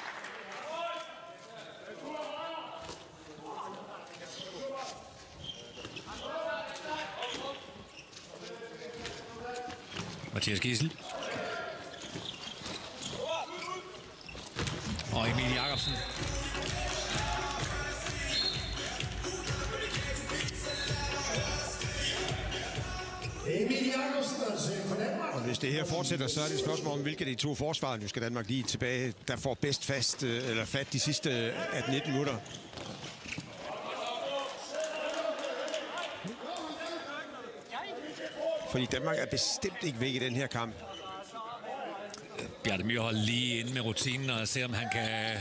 Mathias Gissel. Og Emil Jacobsen. Emil Jacobsen, altså for Danmark. Og hvis det her fortsætter, så er det et spørgsmål om, hvilke af de to forsvarer, nu skal Danmark lige tilbage, der får bedst fat de sidste 18-19 minutter. Fordi Danmark er bestemt ikke væk i den her kamp. Bjarne Myrholt lige inde med rutinen og se, om han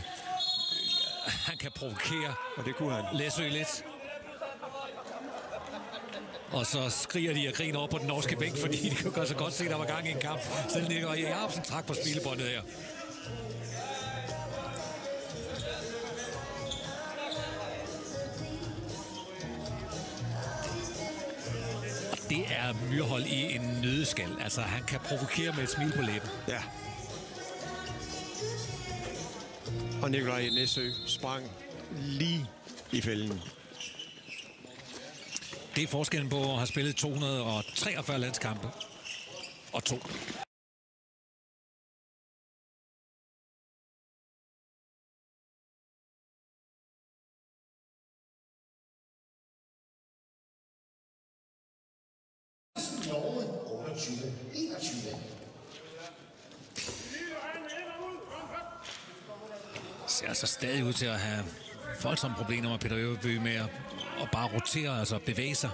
kan provokere. Og det kunne han. Læsø lidt. Og så skriger de og griner over på den norske bænk, fordi de kan godt så godt se, at der var gang i en kamp. Selv Nikolaj Jacobsen trak på spilebåndet her. Det er Myrholt i en nødeskal. Altså, han kan provokere med et smil på læben. Ja. Og Nikolaj Næsø sprang lige i fælden. Det er forskellen på at have spillet 243 landskampe og 2. Norge 28-21. Ser altså stadig ud til at have voldsomme problemer med Peter Øverby med at bare rotere, altså bevæge sig.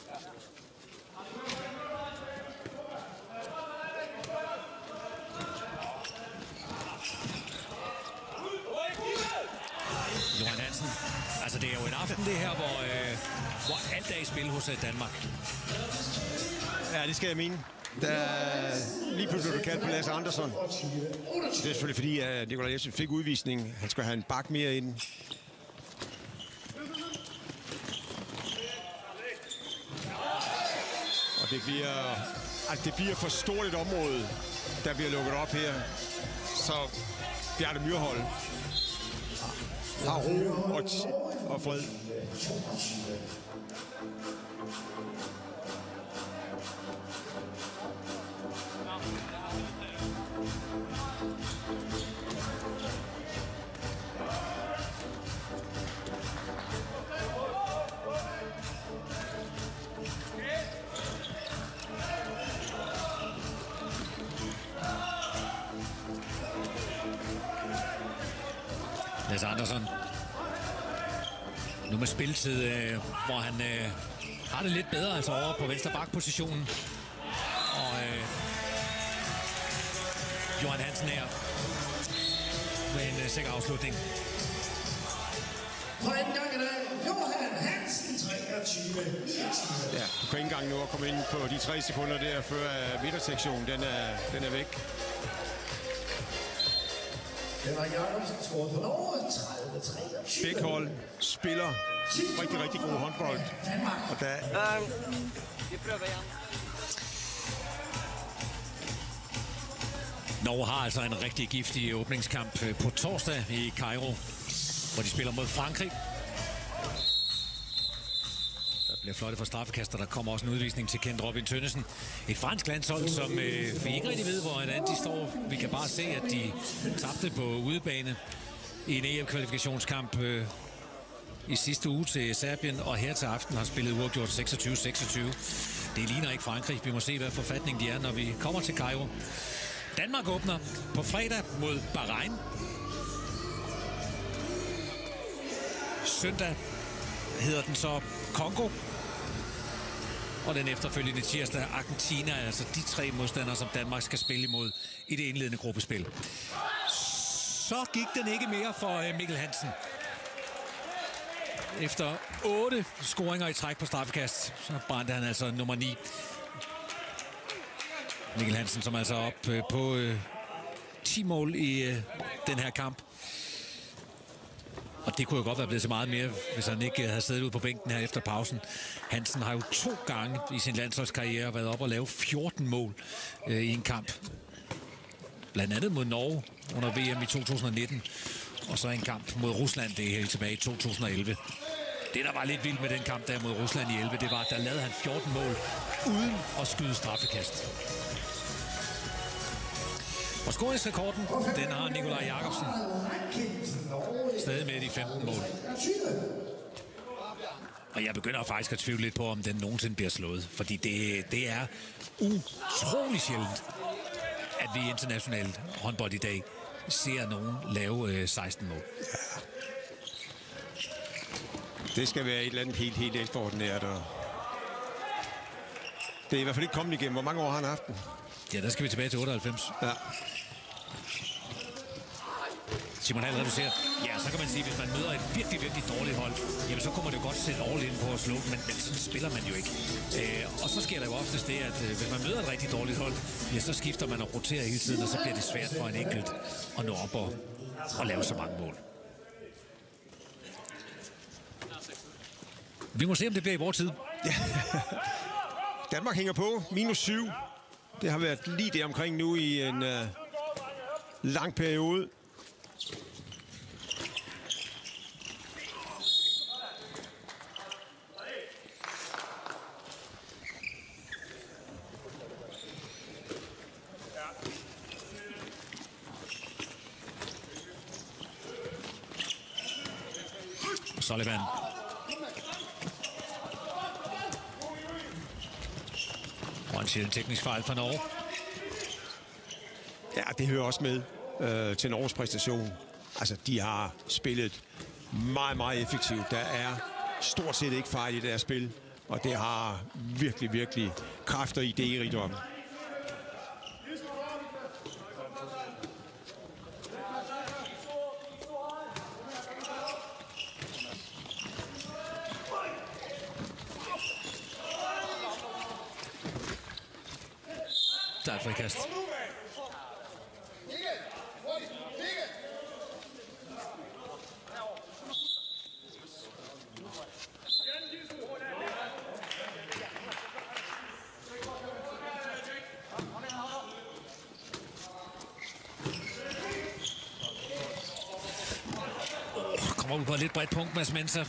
Johan Hansen. Altså det er jo en aften det her, hvor alt er i spil hos Danmark. Ja, det skal jeg mene. Der lige pludselig blev kaldt på Lasse Andersson. Det er selvfølgelig fordi, at Nikolaj Jebsen fik udvisning. Han skal have en bak mere ind. Og det bliver for stort et område, der bliver lukket op her. Så Bjarne Myrholt har ro og fred. Lasse Andersson. Nu med spilletid, hvor han har det lidt bedre, altså over på venstre bakpositionen. Og Johan Hansen her med en sikker afslutning. På anden gang i dag, Johan Hansen, 23-29. Ja, du kan ikke engang nå at komme ind på de 3 sekunder der, før midtersektionen den er væk. Henrik Jacobsen scorede for Norge 30-23. Begge hold spiller rigtig, rigtig god håndbold. Og der... Vi prøver igen. Norge har altså en rigtig giftig åbningskamp på torsdag i Cairo, hvor de spiller mod Frankrig. Der bliver flotte for straffekaster. Der kommer også en udvisning til Kent Robin Tønnesen. Et fransk landshold, som vi ikke rigtig ved, hvordan de står. Vi kan bare se, at de tabte på udebane i en EM-kvalifikationskamp i sidste uge til Serbien, og her til aften har spillet uafgjort 26-26. Det ligner ikke Frankrig. Vi må se, hvad forfatning de er, når vi kommer til Cairo. Danmark åbner på fredag mod Bahrain. Søndag hedder den så Congo. Og den efterfølgende tirsdag Argentina, altså de 3 modstandere, som Danmark skal spille imod i det indledende gruppespil. Så gik den ikke mere for Mikkel Hansen. Efter 8 scoringer i træk på straffekast, så brændte han altså nummer 9. Mikkel Hansen, som altså op på 10 mål i den her kamp. Og det kunne jo godt være blevet så meget mere, hvis han ikke havde siddet ude på bænken her efter pausen. Hansen har jo 2 gange i sin landsholdskarriere været op og lave 14 mål i en kamp. Blandt andet mod Norge under VM i 2019. Og så en kamp mod Rusland, det er helt tilbage i 2011. Det, der var lidt vildt med den kamp der mod Rusland i 11, det var, at der lavede han 14 mål uden at skyde straffekast. Og scoringsrekorden, den har Nikolaj Jacobsen. Stadig med de 15 mål. Og jeg begynder faktisk at tvivle lidt på, om den nogensinde bliver slået. Fordi det er utrolig sjældent, at vi i internationalt håndbold i dag ser nogen lave 16 mål. Det skal være et eller andet helt ekstraordinært. Det er i hvert fald ikke kommet igennem. Hvor mange år har han haft den? Ja, der skal vi tilbage til 98. Ja. Simon Hall reducerer. Ja, så kan man sige, at hvis man møder et virkelig dårligt hold, jamen så kommer det jo godt sætte all in på at slå, men sådan spiller man jo ikke. Og så sker der jo oftest det, at hvis man møder et rigtig dårligt hold, ja, så skifter man og roterer hele tiden, og så bliver det svært for en enkelt at nå op og lave så mange mål. Vi må se, om det bliver i vores tid. Ja. Danmark hænger på. -7. Det har været lige der omkring nu i en lang periode. Sullivan. Og en sjælden teknisk fejl fra Norge. Ja, det hører også med til Norges præstation. Altså, de har spillet meget effektivt. Der er stort set ikke fejl i deres spil, og det har virkelig kraft og idérigdom. Der er et frikast. Kommer ud på et lidt bredt punkt, Mads Mensah.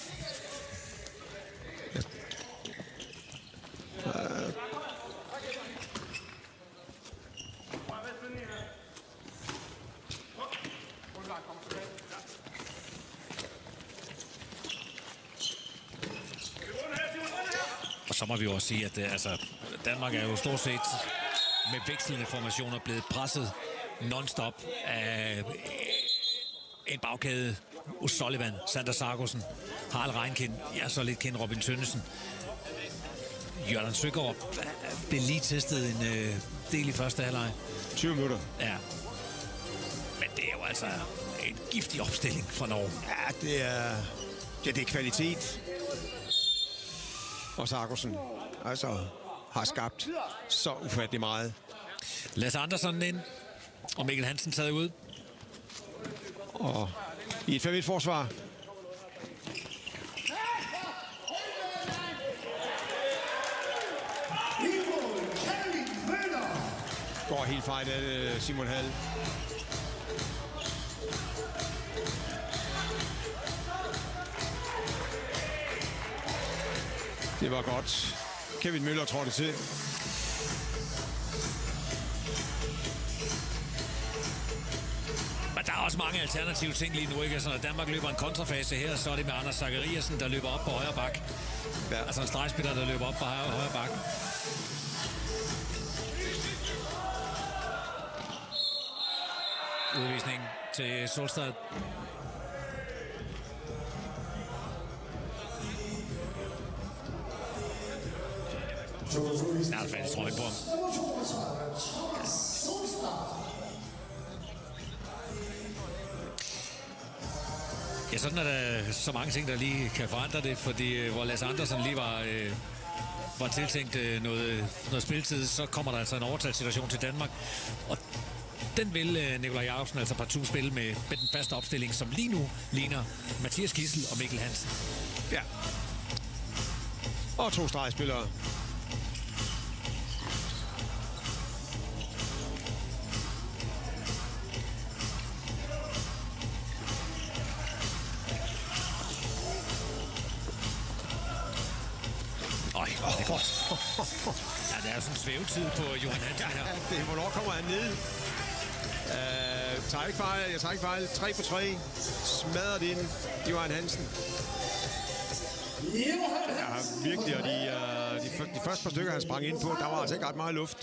Og så må vi jo også sige, at Danmark er jo stort set med vekslende formationer blevet presset non-stop af en bagkæde. Sullivan, Sander Sargussen, Harald Reinkind, ja, så lidt kendt Robin Tønnesen. Jørgen Søgaard blev lige testet en del i første halvleg. 20 minutter. Ja. Men det er jo altså en giftig opstilling for Norge. Ja, det er kvalitet. Og Sargussen altså har skabt så ufattelig meget. Lasse Andersen ind, og Mikkel Hansen taget ud. Og i et 5-1-forsvar. Går helt fejl af det, Simon Hall. Det var godt. Kevin Møller trådte til. Men der er også mange alternative ting lige nu, ikke? Så når Danmark løber en kontrafase her, så er det med Anders Zachariasen, der løber op på højre bak. Ja. Altså en stregspiller, der løber op på højre bak. Udvisning til Solstad. Der er faktisk trøjen på ham. Ja, sådan er der så mange ting, der lige kan forandre det, fordi hvor Lasse Andersen lige var tiltænkt noget spilletid, så kommer der altså en overtalssituation til Danmark. Og den vil Nikolaj Jacobsen altså partout spille med den faste opstilling, som lige nu ligner Mathias Gissel og Mikkel Hansen. Ja. Og 2 stregspillere. Det er godt. Ja, der er sådan en svævetid på Johan Hansen her. Ja, hvornår kommer han ned? Jeg tager ikke fejl. 3 på 3. Smadret ind. Johan Hansen. Ja, virkelig. Og de første par stykker, han sprang ind på, der var altså ikke ret meget luft.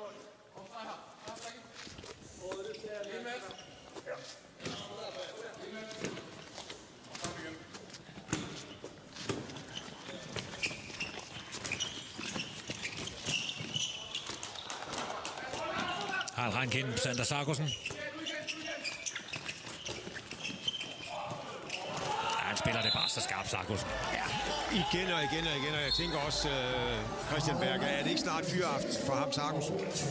Harald Reinkind, Sander Sargussen. Han spiller det bare så skarpt, Sargussen. Ja, igen. Og jeg tænker også, Christian Berger, er det ikke snart fyreaften for ham, Sargussen?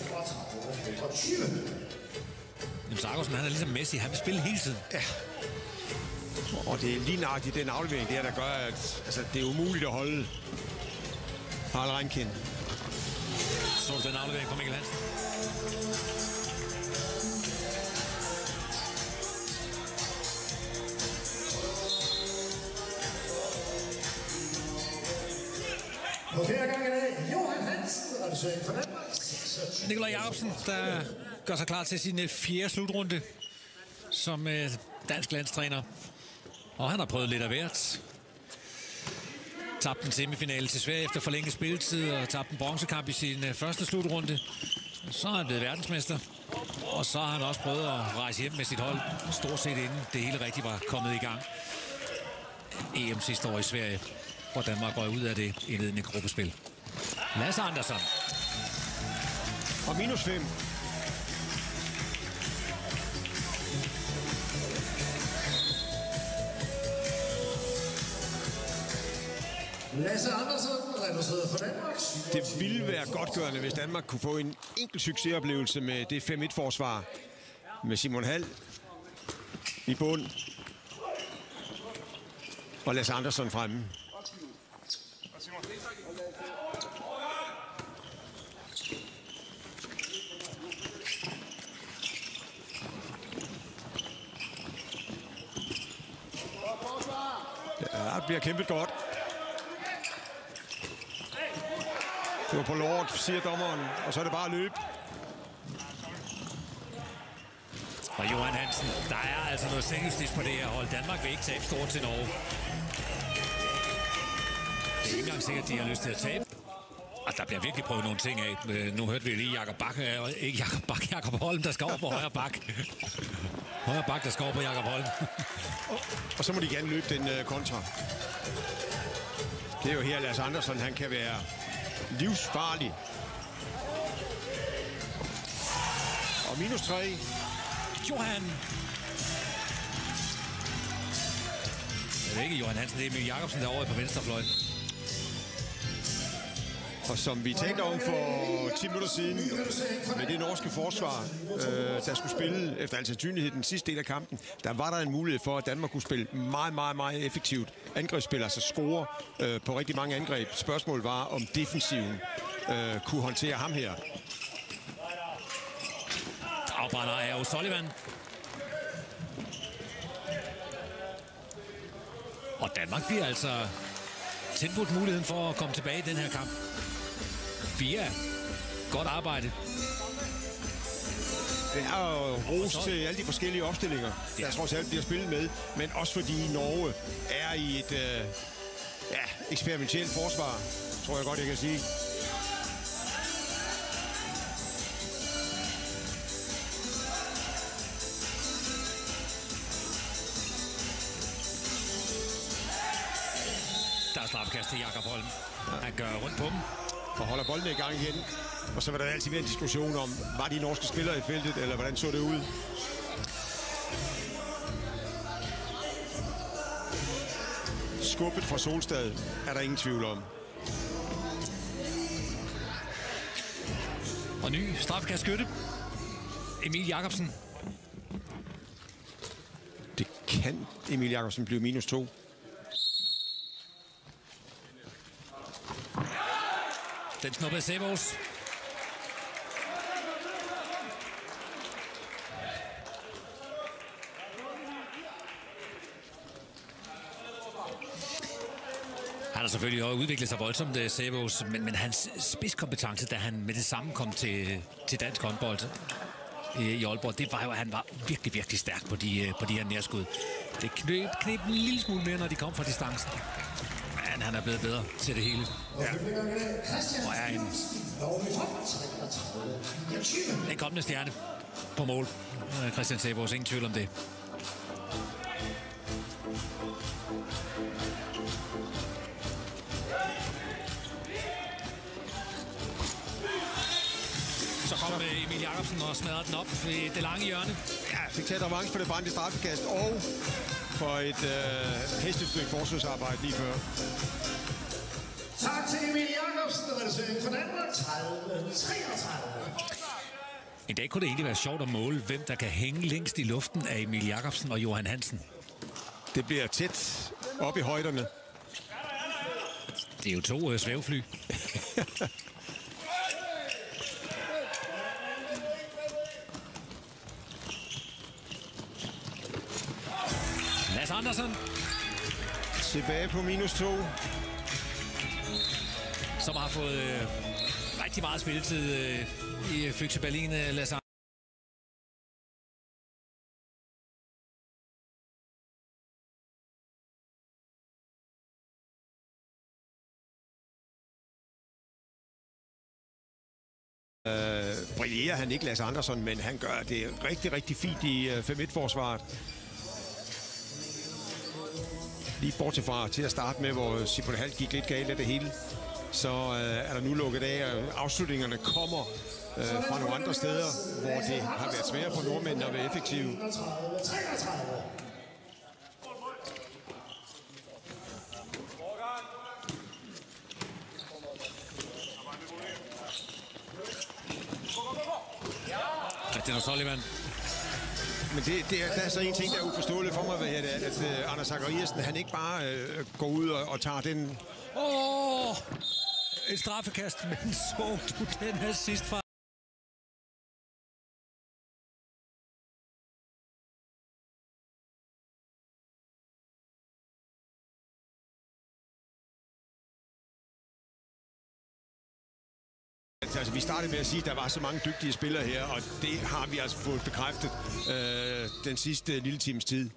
Jamen, Sargussen, han er ligesom Messi. Han vil spille hele tiden. Ja. Og det er lige nøjagtigt den aflevering der gør, at det er umuligt at holde Harald Reinkind. Så den aflevering fra Mikkel Hansen. Og hver gang i dag, Johan Hansen, og det søger for Danmark. Nikolaj Jacobsen, der gør sig klar til sin 4. slutrunde som dansk landstræner. Og han har prøvet lidt af hvert. Tabte en semifinale til Sverige efter forlænget spilletid, og tabte en bronzekamp i sin første slutrunde. Så er han blevet verdensmester. Og så har han også prøvet at rejse hjem med sit hold, stort set inden det hele rigtig var kommet i gang. EM sidste år i Sverige, hvor Danmark røg ud af det indledende gruppespil. Lasse Andersen. Og -5. Lasse Andersen, reduceret for Danmark. Det ville være godtgørende, hvis Danmark kunne få en enkelt succesoplevelse med det 5-1-forsvar. Med Simon Hall i bund. Og Lasse Andersen fremme. Ja, det bliver kæmpet godt. Det var på lort, siger dommeren, og så er det bare at løbe. Og Johan Hansen, der er altså noget selvjustis på det her hold. Danmark vil ikke tabe stort til Norge. Det er ikke engang sikkert, at de har lyst til at tabe. Og der bliver virkelig prøvet nogle ting af. Nu hørte vi lige Jakob Holm, der skal over på højre bak. Højre bak, der skal over på Jakob Holm. Og så må de gerne løbe den kontra. Det er jo her, Lasse Andersen, han kan være livsfarlig. Og -3. Johan. Det er ikke Johan Hansen, det er Emil Jacobsen derovre på venstrefløjen. Og som vi talte om for 10 minutter siden, med det norske forsvar, der skulle spille efter al sandsynlighed den sidste del af kampen, der var der en mulighed for, at Danmark kunne spille meget, meget, meget effektivt angrebsspil, altså score på rigtig mange angreb. Spørgsmålet var, om defensiven kunne håndtere ham her. Afbrænder er O'Sullivan. Og Danmark bliver altså tilbudt muligheden for at komme tilbage i den her kamp. 4. Godt arbejde. Det er ros til alle de forskellige opstillinger, der trods alt bliver spillet med, men også fordi Norge er i et eksperimentelt forsvar, tror jeg godt, jeg kan sige. Der er straffekast til Jakob Holm. Han gør rundt på dem. Og holder bolden i gang igen. Og så vil der altid være en diskussion om, var de norske spillere i feltet, eller hvordan så det ud? Skubbet fra Solstad er der ingen tvivl om. Og ny straffekastskytte. Emil Jakobsen. Det kan Emil Jakobsen blive -2. Den snuppede Sæbos. Han har selvfølgelig også udviklet sig voldsomt, Sæbos, men hans spidskompetence, da han med det samme kom til dansk håndbold i Aalborg, det var jo, at han var virkelig, virkelig stærk på de her nærskud. Det knep en lille smule mere, når de kom fra distancen. Men han er blevet bedre til det hele. Ja. Og er en kommende stjerne på mål. Christian Sæbos, ingen tvivl om det. Så kom Emil Jakobsen og smadrede den op ved det lange hjørne. Ja, fik taget revanche for det brændte straffekast og for et hæsligt stykke forsvarsarbejde lige før. Tak til Emil Jakobsen, reducering for Danmark, 30-33. En dag kunne det egentlig være sjovt at måle, hvem der kan hænge længst i luften af Emil Jakobsen og Johan Hansen. Det bliver tæt op i højderne. Det er jo 2 svævefly. Lasse Andersen. Tilbage på -2. Som har fået rigtig meget spilletid i Füchse Berlin, Lasse. Brillerer han ikke, Lasse Andersen, men han gør det rigtig, rigtig fint i 5-1-forsvaret. Lige bortset fra til at starte med, hvor Sipol Hall gik lidt galt af det hele, så er der nu lukket af, og afslutningerne kommer fra nogle andre steder, hvor det har været svært for nordmændene at være effektive. Christian O'Sullivan. Men der er så en ting, der er uforståeligt for mig, at Anders Zachariasen, han ikke bare går ud og tager den. Et straffekast, men så du den her sidst fra? Altså, vi startede med at sige, at der var så mange dygtige spillere her, og det har vi altså fået bekræftet den sidste lille times tid.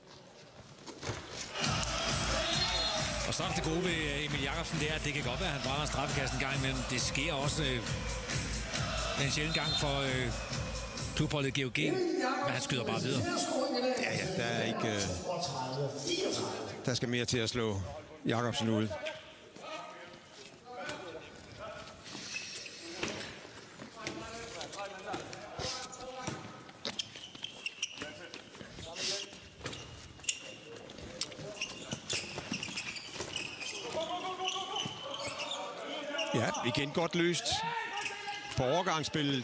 Og så er det gode ved Emil Jakobsen, det er, at det kan godt være, at han brænder straffekast en gang imellem. Det sker også en sjældent gang for klubholdet GOG, men han skyder bare videre. Ja, der er ikke... der skal mere til at slå Jakobsen ud. Ja, igen godt løst på overgangsspillet.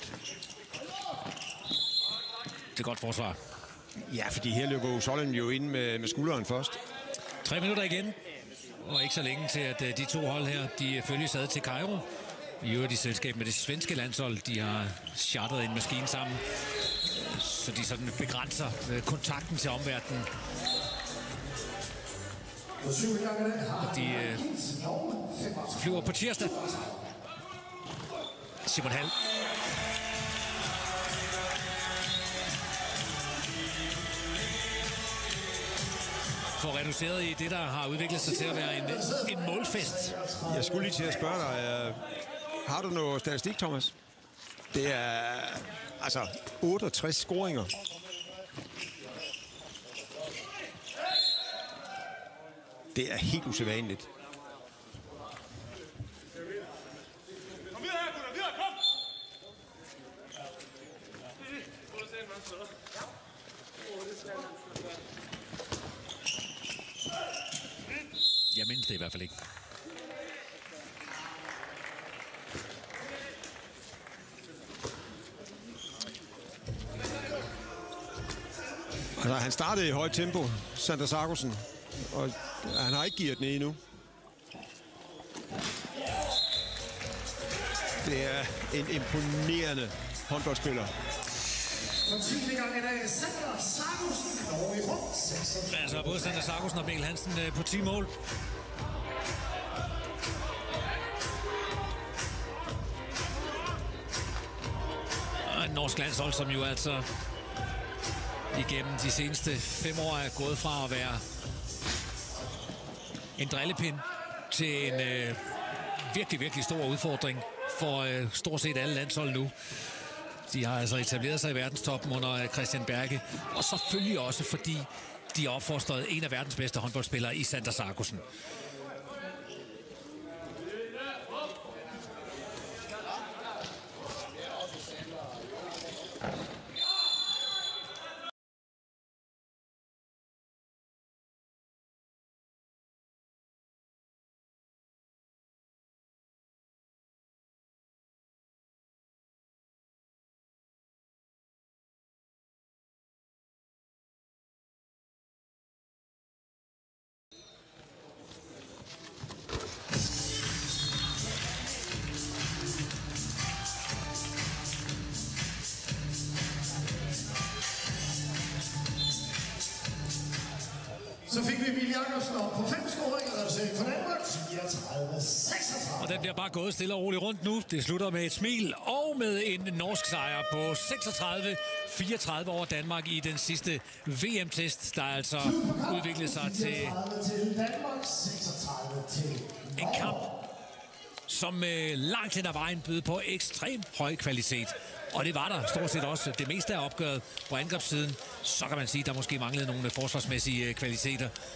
Det er godt forsvar. Ja, fordi her løber Solheim jo ind med skulderen først. 3 minutter igen, og ikke så længe til, at de to hold her, de følges ad til Cairo. I øvrigt i selskab med det svenske landshold. De har chartret en maskine sammen, så de sådan begrænser kontakten til omverdenen. Og de flyver på tirsdag. Simon Hall. For reduceret i det, der har udviklet sig til at være en målfest. Jeg skulle lige til at spørge dig, har du noget statistik, Thomas? Det er altså 68 scoringer. Det er helt usædvanligt. Jeg mindes det i hvert fald ikke. Altså, han startede i højt tempo, Sander Sargussen, og han har ikke givet den endnu. Det er en imponerende håndboldspiller. Altså både Sander Sargussen og Mikkel Hansen på 10 mål. Og en norsk landshold, som jo altså igennem de seneste 5 år er gået fra at være en drillepind til en virkelig, virkelig stor udfordring for stort set alle landshold nu. De har altså etableret sig i verdenstoppen under Christian Berge, og selvfølgelig også fordi de har opfostret en af verdens bedste håndboldspillere i Sander Sargussen. Så fik vi Emil Jakobsen op på 5 scoringer, og så for Danmark 34-36. Og den bliver bare gået stille og roligt rundt nu. Det slutter med et smil og med en norsk sejr på 36-34 over Danmark i den sidste VM-test, der altså udviklede sig til en kamp, som langt hen ad vejen bød på ekstrem høj kvalitet. Og det var der stort set også det meste af opgøret på angrebssiden. Så kan man sige, at der måske manglede nogle forsvarsmæssige kvaliteter.